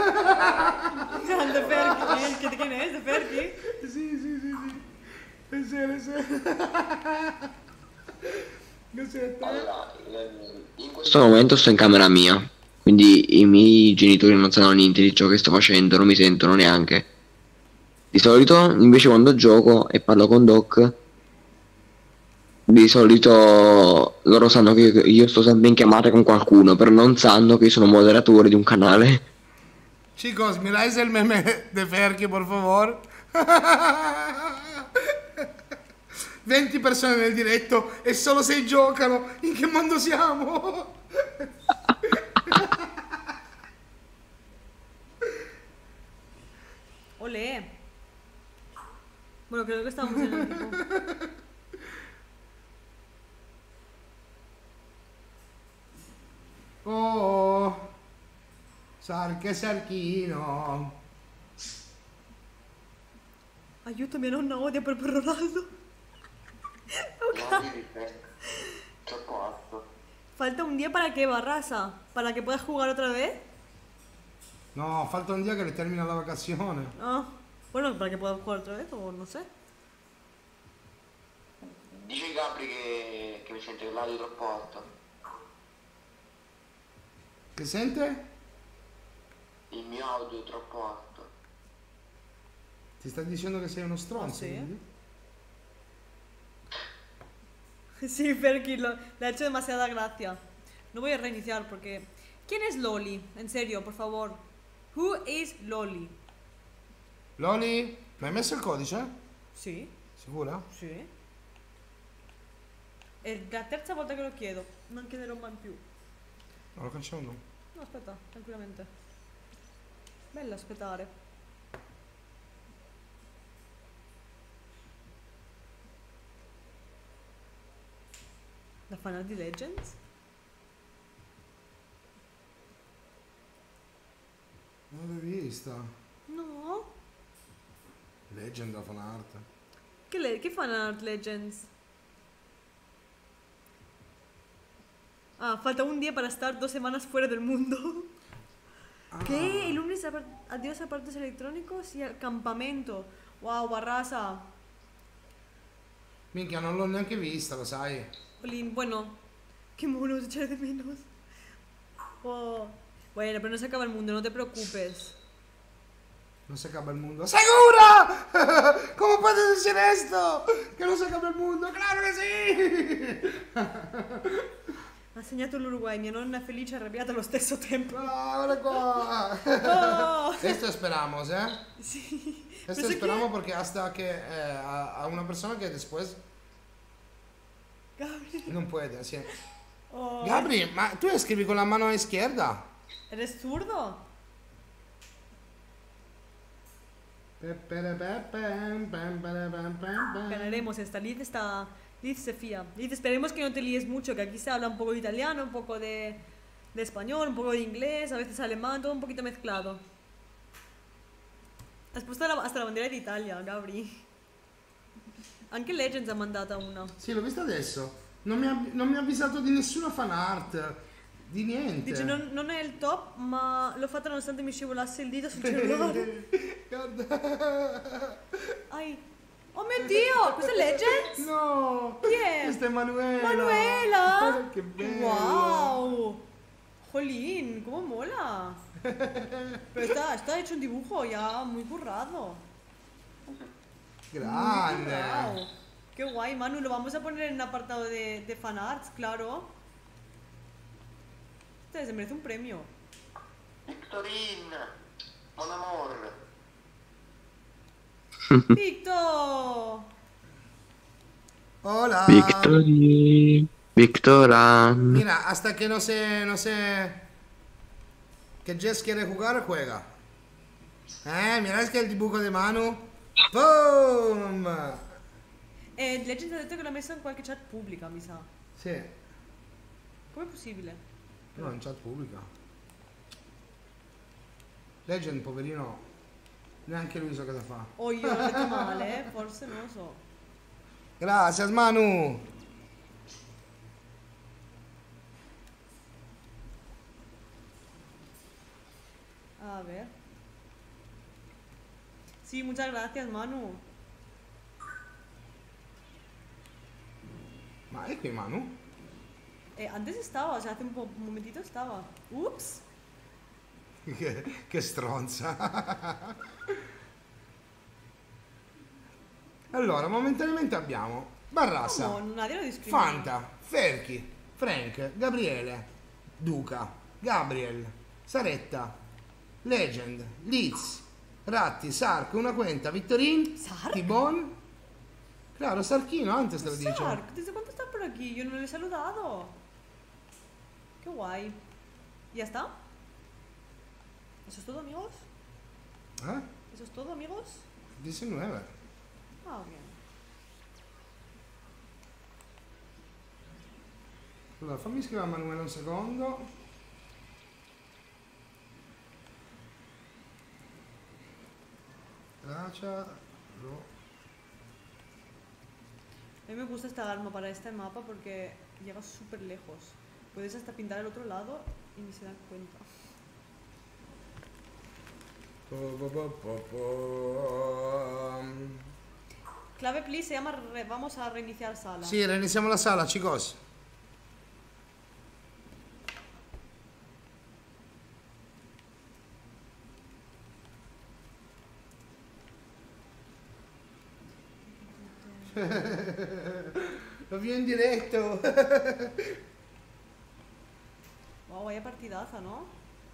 De Ferchi, ¿qué quién es? ¿De Ferchi? Sì, sì, sì, sì. È serio, è serio. Cos'è? Allora, ehm, in questo momento sto in camera mia, quindi i miei genitori non sanno niente di ciò che sto facendo, non mi sentono neanche. Di solito, invece, quando gioco e parlo con Doc, di solito loro sanno che io, io sto sempre in chiamata con qualcuno, però non sanno che io sono moderatore di un canale. Chicos, miráis el meme de Ferchi, por favor. venti persone nel diretto e solo sei giocano. In che mondo siamo? Olé. Bueno, creo que estamos en el equipo. Oh, Sarche Sarchino. Aiuto, mia nonna odia per Ronaldo. Troppo alto. Falta un día para que Barraza, para que puedas jugar otra vez. No, falta un dia che le termina la vacazione. Ah, bueno, para que puedas jugar otra vez o no sé. Dice Gabri che, che mi sente l'audio troppo alto. Che sente? Il mio audio è troppo alto. Ti sta dicendo che sei uno stronzo? Ah, sì? quindi? Sí, Ferki, lo- le ha hecho demasiada gracia. No voy a reiniciar porque... ¿Quién es Loli? En serio, por favor. Who is Loli? Loli, mi hai messo il codice? Sí, Sicura? sí. È la terza volta che lo chiedo, non chiederò mai più. No, lo cancello. No, aspetta, tranquillamente. Bello aspettare. La fan di Legends? Non l'hai vista? No. Legend of an Art. Che, le- che fan art Legends? Ah, falta un día para estar dos semanas fuera del mundo. Ah. ¿Qué? El lunes apar- adiós a partes electrónicos y al campamento. Wow, Barraza. Minchia, non l'ho neanche vista, lo sai. Olin, bueno, que me vuelvo a echar de menos. Oh. Bueno, pero no se acaba el mundo, no te preocupes. Non si acaba il mondo. ¡Segura! Come puoi dire esto? Che non si acaba il mondo? ¡Claro che sì! Ha segnato l'Uruguay, mia nonna è felice e arrabbiata allo stesso tempo. Ah, guarda qua. Oh. Esto esperamos, ¿eh? Sí. Esto Pensé esperamos porque hasta que eh, a, a una persona que después que... Gabri. non puede, así. Oh. Gabri, ma tu escribi con la mano izquierda? ¿Eres zurdo? Ganaremos esta. Liz está... Liz se fía. Liz, esperemos que no te líes mucho, que aquí se habla un poco de italiano, un poco de, de español, un poco de inglés, a veces alemán, todo un poquito mezclado. Has puesto la- hasta la bandera de Italia, Gabri. Anche Legends ha mandata una. Sì, l'ho vista adesso. Non mi, ha, non mi ha avvisato di nessuna fan art, di niente. Dice, non, non è il top, ma l'ho fatta nonostante mi scivolasse il dito sul cellulare. Guarda. Ai. Oh mio Dio, questo è Legends? No! Chi è? Questa è Manuela! Manuela! Che bello! Wow! Jolín, cómo mola. Pero está, está hecho un dibujo ya muy currado. Grande. Wow. Qué guay, Manu, lo vamos a poner en el apartado de, de fanarts, claro. Este se merece un premio. Victorine, mon amor. ¡Víctor! Hola. Victory, Victora. Mira, hasta que no sé, no sé que Jess quiere jugar, juega. Eh, mira, es que el dibujo de Manu. ¡Boom! Eh, Legend ha detto che l'ha messo in qualche chat pubblica, mi sa. Sì, Com'è possibile? no, in chat pubblica. Legend, poverino, neanche lui so cosa fa. O io l'ho detto male, eh? Forse non lo so. Gracias, Manu. A ver. Sí, muchas gracias, Manu. Ma è qui Manu? Eh, antes estaba, o sea, hace un, po- un momentito estaba. Ups. Che, che stronza. Allora, momentaneamente abbiamo Barrassa, No, nadie lo discrimina. Fanta, Ferchi, Frank, Gabriele, Duca, Gabriel, Saretta, Legend, Liz, Ratti, Sark, Una Cuenta, Victorin, ¿Sark? Tibon. Claro, Sarchino, antes te lo dicho. Sark, ¿desde cuánto está por aquí? Yo no le he saludado. Qué guay. ¿Ya está? ¿Eso es todo, amigos? Eh? ¿Eso es todo, amigos? diciannove. Ah, bien. Allora, fammi scrivere a Manuele un secondo. Gracias. Ro- A mí me gusta esta arma para este mapa porque llega súper lejos. Puedes hasta pintar el otro lado y ni se dan cuenta. po- po- po- po- po- Clave please se llama re- vamos a reiniciar sala. Sì, reiniziamo la sala, chicos. Lo vi in diretto. Wow, vaya partidaza, ¿no?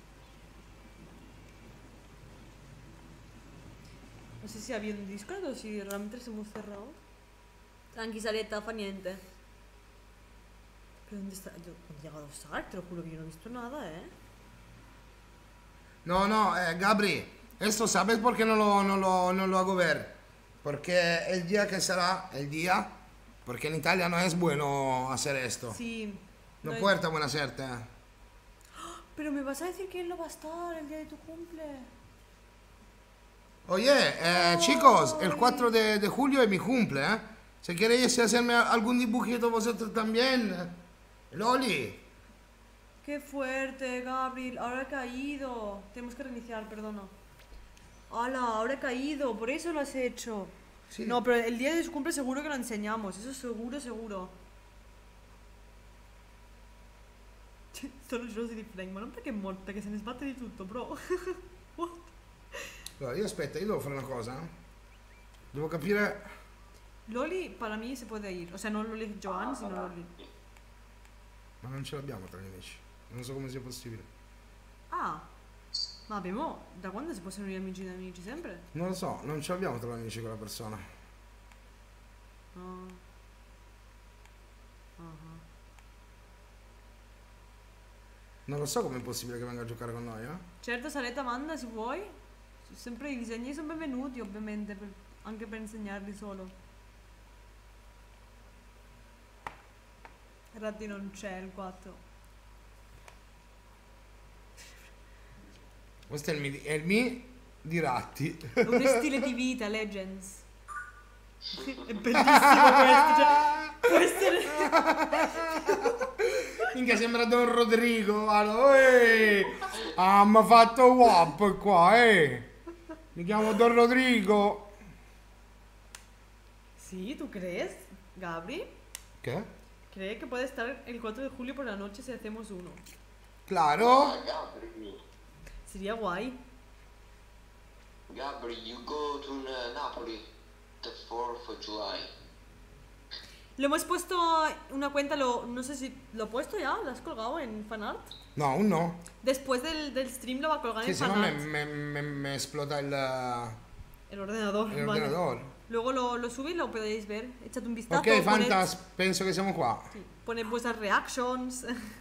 No sé si había un Discord o si realmente se hemos cerrado. Tranqui, Saretta, fa niente. ¿Pero dónde está? Yo, ¿dónde ha llegado Sark? Te lo juro que yo no he visto nada, ¿eh? No, no, eh, Gabri, esto sabes por qué no lo, no, lo, no lo hago ver. Porque el día que será, el día, porque en Italia no es bueno hacer esto. Sí. No No, puerta buena suerte. Pero me vas a decir que él no va a estar el día de tu cumple. Oye, eh, chicos, el cuatro de, de julio es mi cumple, ¿eh? Si queréis hacerme algún dibujito vosotros también. Loli. Qué fuerte, Gabriel. Ahora he caído. Tenemos que reiniciar, perdona. ¡Hala! Ahora he caído. Por eso lo has hecho. Sí. No, pero el día de su cumple seguro que lo enseñamos. Eso seguro, seguro. Sono gelosi di Frank, ma non perché è morto, perché se ne sbatte di tutto, bro. What? Allora, io aspetta, io devo fare una cosa. eh. Devo capire... Loli para mí se puede ir. O sea, no Loli Joan, sino Loli. Ma non ce l'abbiamo tra gli amici. Non so come sia possibile. Ah. Ma abbiamo... Da quando si possono unire amici da amici? Sempre? Non lo so, non ce l'abbiamo tra gli amici quella persona. Ah. Ah. Non lo so com'è possibile che venga a giocare con noi, eh? Certo, Saretta, manda se vuoi. Sempre i disegni sono benvenuti, ovviamente, per- anche per insegnarli solo. Ratti non c'è il quattro. Questo è il mi, è il mi di Ratti. È uno stile di vita, Legends. È bellissimo questo, cioè, può essere... Minchia, sembra Don Rodrigo, guarda. Ehi! Ah, mi ha fatto W A P qua, eh! Mi chiamo Don Rodrigo. Sí, ¿tú crees, Gabri? Che? ¿Cree que puede estar el cuatro de julio por la noche si hacemos uno? Claro. Ah, Gabri. Sería guay. Gabri, you go to uh, Napoli the fourth of July. Lo hemos puesto una cuenta, lo, no sé si lo he puesto ya, lo has colgado en fanart. No, aún no. Después del, del stream lo va a colgar Sí, en si no me, fanart. me, me, me explota el, El ordenador. el vale. ordenador. Luego lo, lo subí y lo podéis ver. Echad un vistazo. Ok, Fantas, penso che siamo qua. Poned vuestras reactions.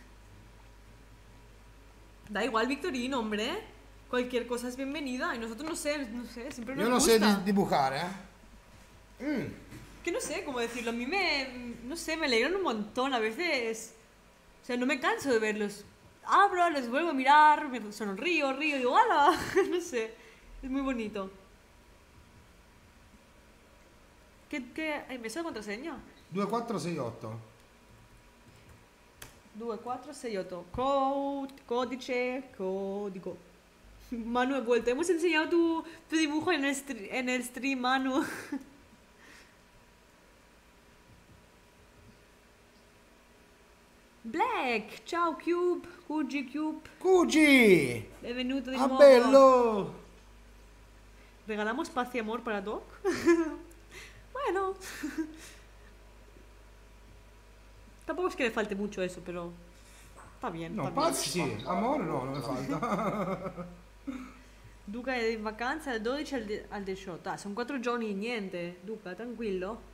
Da igual, Victorino, hombre. Cualquier cosa es bienvenida. Y nosotros no sé, no sé, siempre nos Io non gusta. so di- dibujare, eh. Mm. Que no sé cómo decirlo. A mí me, no sé, me alegran un montón. A veces, o sea, no me canso de verlos. Abro, les vuelvo a mirar, me sonrío, río, digo, ¡hala! No sé, es muy bonito. ¿Qué, qué? ¿Hai messo la contraseña? due quattro sei otto. due quattro sei otto. Code, codice, código. Manu, he vuelto. Hemos enseñado tu, tu dibujo en el, stri- en el stream, Manu. Black, ciao Cube, Cugi Cube, Cugi! benvenuto di Ah, nuovo. bello! ¿Regalamos paz y amor para Doc? Bueno. Tampoco es que le falte mucho eso, pero está bien. No, está bien. pazzi sì, amore no, non mi falta. Duca è in vacanza dal dodici al, de- al diciotto. Ah, sono quattro giorni, niente. Duca, tranquillo.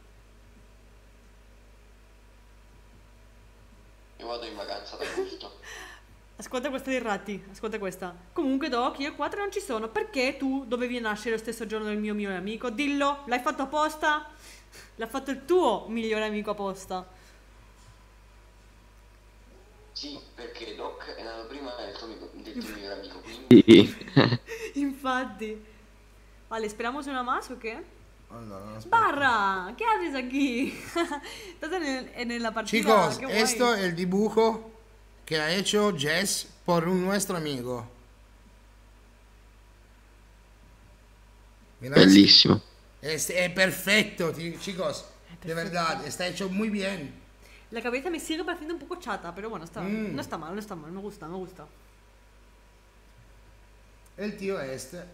Io vado in vacanza da agosto. Ascolta questa dei ratti, ascolta questa. Comunque, Doc, io e quattro non ci sono. Perché tu dovevi nascere lo stesso giorno del mio migliore amico? Dillo, l'hai fatto apposta? L'ha fatto il tuo migliore amico apposta. Sì, perché Doc è nato prima del tuo, amico, del tuo migliore amico, quindi Sì. Infatti. Vale, esperamos una más o qué? Allora, aspetta. Barra, ¿qué haces aquí? Estás en, el- en la partida. Chicos, qué guay. esto es el dibujo que ha hecho Jess por un nuestro amigo. Mira, Bellissimo. es, es perfecto, ti- chicos. De perfecto. verdad, está hecho muy bien. La cabeza me sigue pareciendo un poco chata, pero bueno, está, Mm. no está mal, no está mal, me gusta, me gusta. El tío este.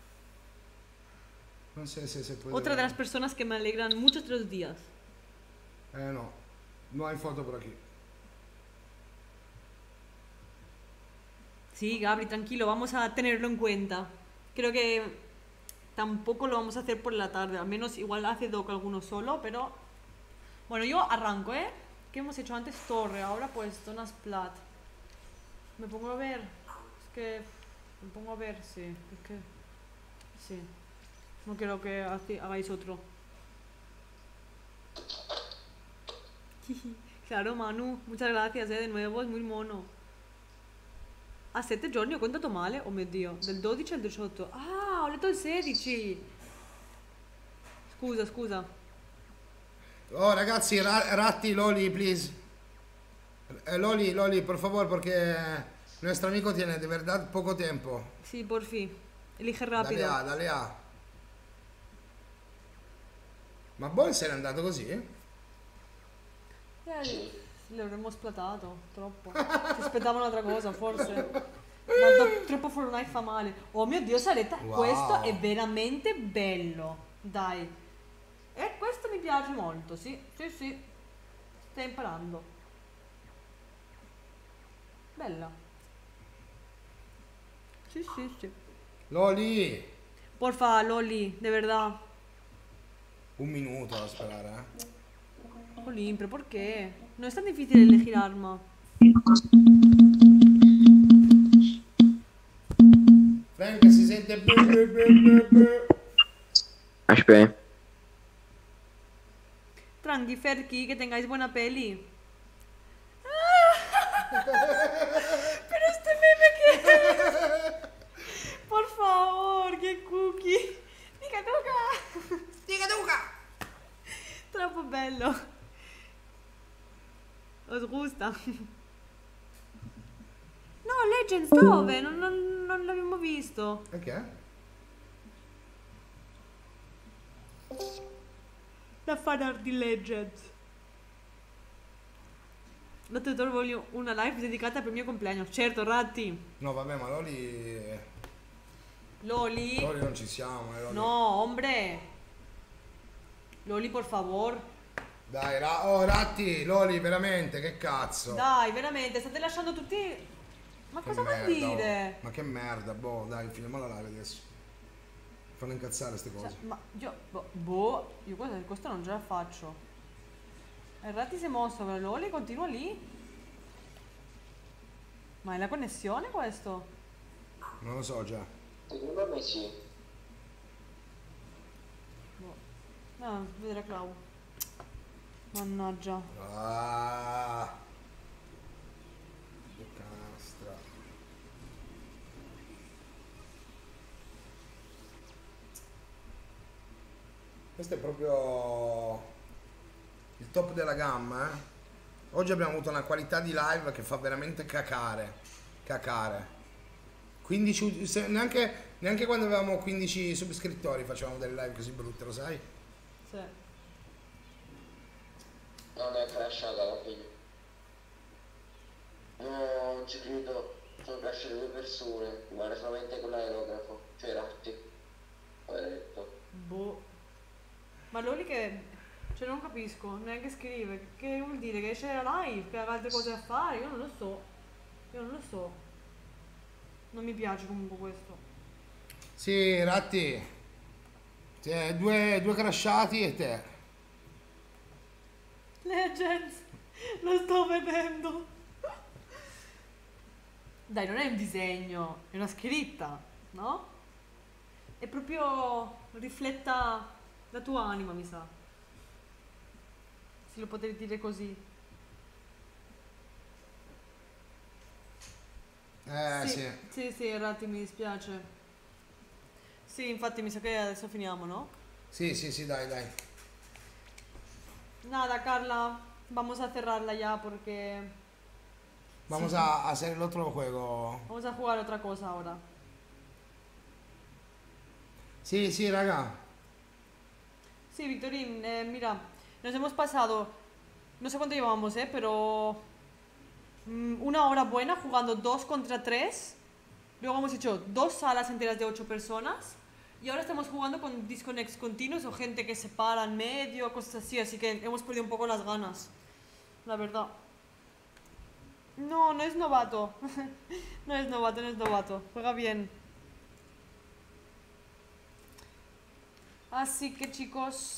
No sé si se puede. Otra de ver. las personas que me alegran muchos de los días. Eh, no. No hay foto por aquí. Sí, Gabri, tranquilo, vamos a tenerlo en cuenta. Creo que tampoco lo vamos a hacer por la tarde, al menos igual hace Doc alguno solo, pero... Bueno, yo arranco, ¿eh? ¿Qué hemos hecho antes? Torre, ahora pues zonas plat. Me pongo a ver, es que... Me pongo a ver, sí, es que... Sí, no quiero que hace- hagáis otro. Claro, Manu, muchas gracias, eh, de nuevo, es muy mono. A sette giorni ho contato male? Oh mio Dio, del dodici al diciotto. Ah, ho letto il sedici. Scusa, scusa. Oh, ragazzi, ra- ratti, Loli, please. Eh, Loli, Loli, por favor, porque nuestro amigo tiene de verdad poco tiempo. Sì, porfi. Elige Dale rapido. A, dale A. Ma Boy se n'è andato così? Eh, le avremmo splatato, troppo. Si aspettava un'altra cosa, forse. Ma do- troppo Fortnite fa male. Oh mio Dio, Saretta, Wow. questo è veramente bello. Dai. E questo mi piace molto, sì. Sì, sì. Stai imparando. Bella. Sì, sì, sì. Loli! Porfa, Loli, de verdad. Un minuto a sperare, eh. Jolín, pero ¿por qué? No es tan difícil elegir arma. Frank si sente... bu- bu- bu- bu- bu. Aspetta. Tranqui, Ferki, que tengáis buena peli. Pero este meme que... Por favor, qué cookie. Dica toca. Dica Duca! Troppo bello. Os gusta? No, Legends dove? Non, non, non l'abbiamo visto. E che è? La fan art di Legends. l'otto ottobre voglio una live dedicata per il mio compleanno. Certo, Ratti. No, vabbè, ma Loli... Loli. Loli non ci siamo, eh, Loli. No, hombre. Loli, por favor. Dai, ra- oh, Ratti, Loli, veramente, che cazzo. Dai, veramente, state lasciando tutti... Ma Che cosa vuol merda, dire? oh. Ma che merda, boh, dai, finiamo la live adesso. Fanno incazzare queste cose. Cioè, ma io... Boh, boh, io questo, questo non ce la faccio. E il Ratti si è mosso, però Loli continua lì. Ma è la connessione questo? Non lo so già. Secondo me sì. Boh. No, vedere Clau. Mannaggia. Ah. Che castra. Questo è proprio il top della gamma, eh. Oggi abbiamo avuto una qualità di live che fa veramente cacare. Cacare. quindici, se- neanche, neanche quando avevamo quindici subscrittori facevamo delle live così brutte, lo sai? Sì. Non è crashata alla fine. No, non ci credo. Sono crashate due persone. Rimane solamente con l'aerografo. Cioè Ratti. Poveretto. Boh. Ma Loli che... Cioè non capisco, neanche scrive. Che vuol dire? Che esce la live, che ha altre cose da fare? Io non lo so. Io non lo so. Non mi piace comunque questo. Sì, Ratti. Cioè, due, due crashati e te. Legends! Lo sto vedendo! Dai, non è un disegno, è una scritta, no? È proprio... rifletta la tua anima, mi sa. Se lo potrei dire così. Eh, sì. Sì, sì, Ratti, mi dispiace. Sì, infatti mi sa che adesso finiamo, no? Sì, sì, sì, dai, dai. Nada, Carla, vamos a cerrarla ya porque Vamos Sí. a hacer el otro juego. vamos a jugar otra cosa ahora. Sí, sí, raga. Sí, Victorín, eh, mira, nos hemos pasado, no sé cuánto llevamos, eh, pero mm, una hora buena jugando dos contra tres. Luego hemos hecho dos salas enteras de ocho personas. Y ahora estamos jugando con disconnects continuos o gente que se para en medio, cosas así. Así que hemos perdido un poco las ganas. La verdad. No, no es novato. No es novato, no es novato. Juega bien. Así que chicos...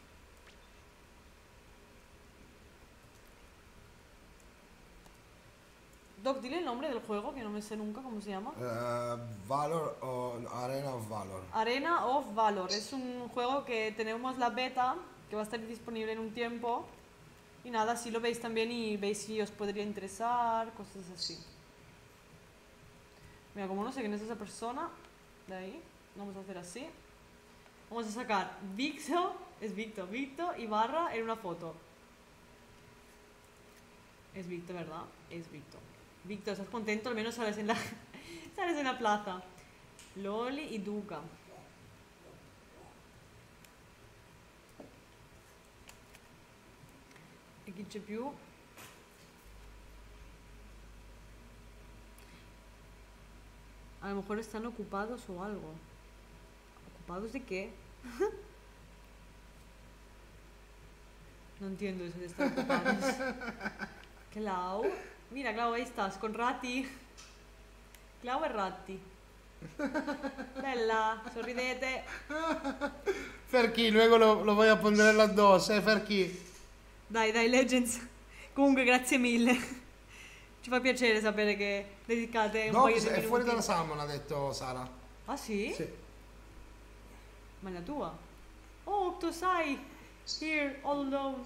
Doc, dile el nombre del juego, que no me sé nunca cómo se llama. Eh, Valor o Arena of Valor. Arena of Valor. Es un juego que tenemos la beta, que va a estar disponible en un tiempo. Y nada, así lo veis también y veis si os podría interesar, cosas así. Mira, como no sé quién es esa persona, de ahí, vamos a hacer así. Vamos a sacar Victo, es Victo, Victo y barra en una foto. Es Victo, ¿verdad? Es Victo. Victo, ¿estás contento? Al menos sales en la, sales en la plaza. Loli y Duca. E chi c'è più? A lo mejor están ocupados o algo. ¿Ocupados de qué? No entiendo eso de estar ocupados. Clau. Mira, Clau, ahí estás, con Ratti. Clau e Ratti. Bella, sorridete. Ferchi, luego lo, lo voy a poner addosso, eh, Ferchi. Dai, dai, Legends. Comunque, grazie mille. Ci fa piacere sapere che dedicate un No, paio di è minuti. fuori dalla salmon, ha detto Sara. Ah, sì? Sì. Ma è la tua? Oh, Octosai! Here, all alone.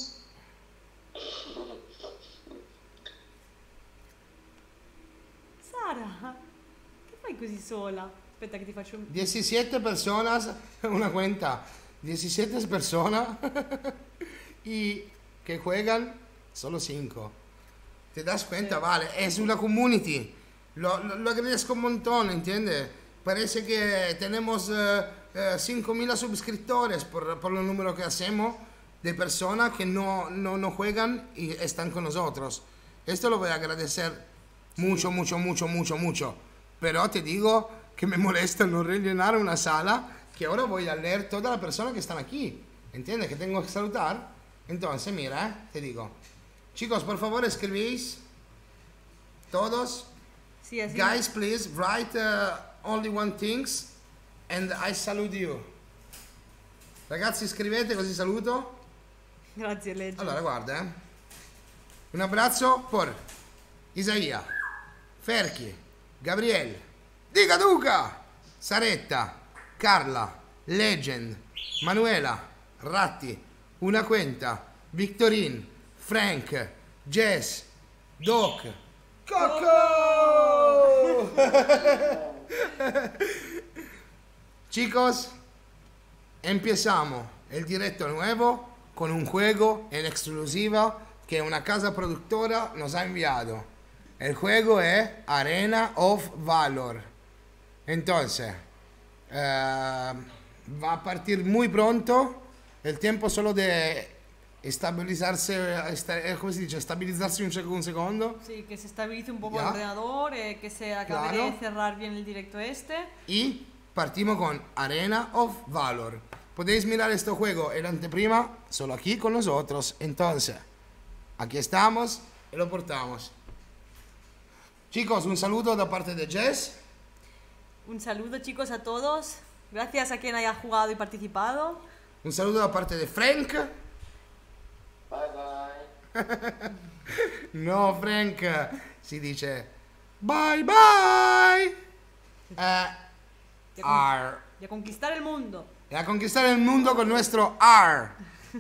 Sara, che fai così sola? Aspetta che ti faccio un... diecisiete personas, una cuenta. diecisiete personas y que juegan solo cinco. ¿Te das cuenta? Sí. Vale, es una community. Lo, lo, lo agradezco un montón, ¿entiendes? Parece que tenemos eh, eh, cinco mil suscriptores por, por el número que hacemos de personas que no, no, no juegan y están con nosotros. Esto lo voy a agradecer mucho, mucho, mucho, mucho, mucho. Pero te digo que me molesta no rellenar una sala que ahora voy a leer todas las personas que están aquí. ¿Entiendes? Que tengo que saludar. Entonces, mira, eh, te digo. Chicos, por favor, escribís. Todos. Sì, así. Guys, please write uh, only one things and I salute you. Ragazzi, scrivete così saluto. Grazie, legge. Allora, guarda, eh. Un abbraccio per Isaia, Ferchi, Gabriele, Dica Duca, Saretta, Carla, Legend, Manuela, Ratti, Una Quenta, Victorin, Frank, Jess, Doc, Coco. Chicos, empezamos el directo nuevo con un juego en exclusiva que una casa productora nos ha enviado. El juego es Arena of Valor. Entonces, eh, va a partir muy pronto. El tiempo solo de estabilizarse, esta- ¿cómo se dice? Estabilizarse un, sec- un segundo. Sí, que se estabilice un poco Ya. el ordenador, eh, que se acabe Claro. de cerrar bien el directo este. Y partimos con Arena of Valor. Podéis mirar este juego en anteprima solo aquí con nosotros. Entonces, aquí estamos y lo portamos. Chicos, un saludo da parte de Jess. Un saludo, chicos, a todos. Gracias a quien haya jugado y participado. Un saludo da parte de Frank. Bye bye. No, Frank si dice bye bye. Eh, Y a, con- R. y a conquistar el mundo. Y a conquistar el mundo con nuestro R.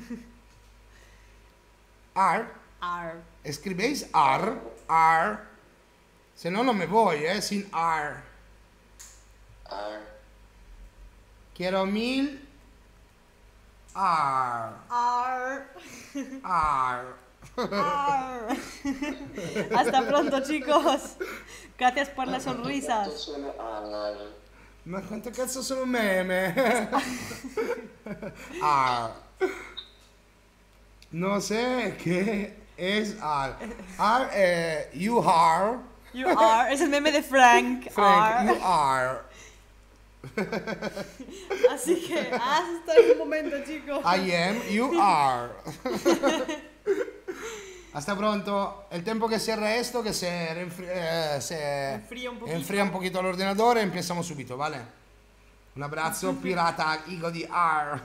R. Ar. Escribéis R. R. Si no, no me voy, ¿eh? Sin R. Ar. Quiero mil. R. Ar. R. Ar. Hasta pronto, chicos. Gracias por las Quanto sonrisas. sono Ar. Ma quanto cazzo sono meme? R. No sé qué es R. R, eh, you are. You are. Es el meme de Frank. Frank, you Ar. are. Así que hasta el momento, chicos. I am, you are. Hasta pronto. El tiempo que cierra esto, que se, reinfri- eh, se Enfría un poquito. enfría un poquito l'ordinatore e empezamos subito, ¿vale? Un abbraccio, pirata, higo di R.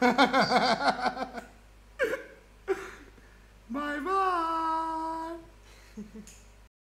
Bye bye.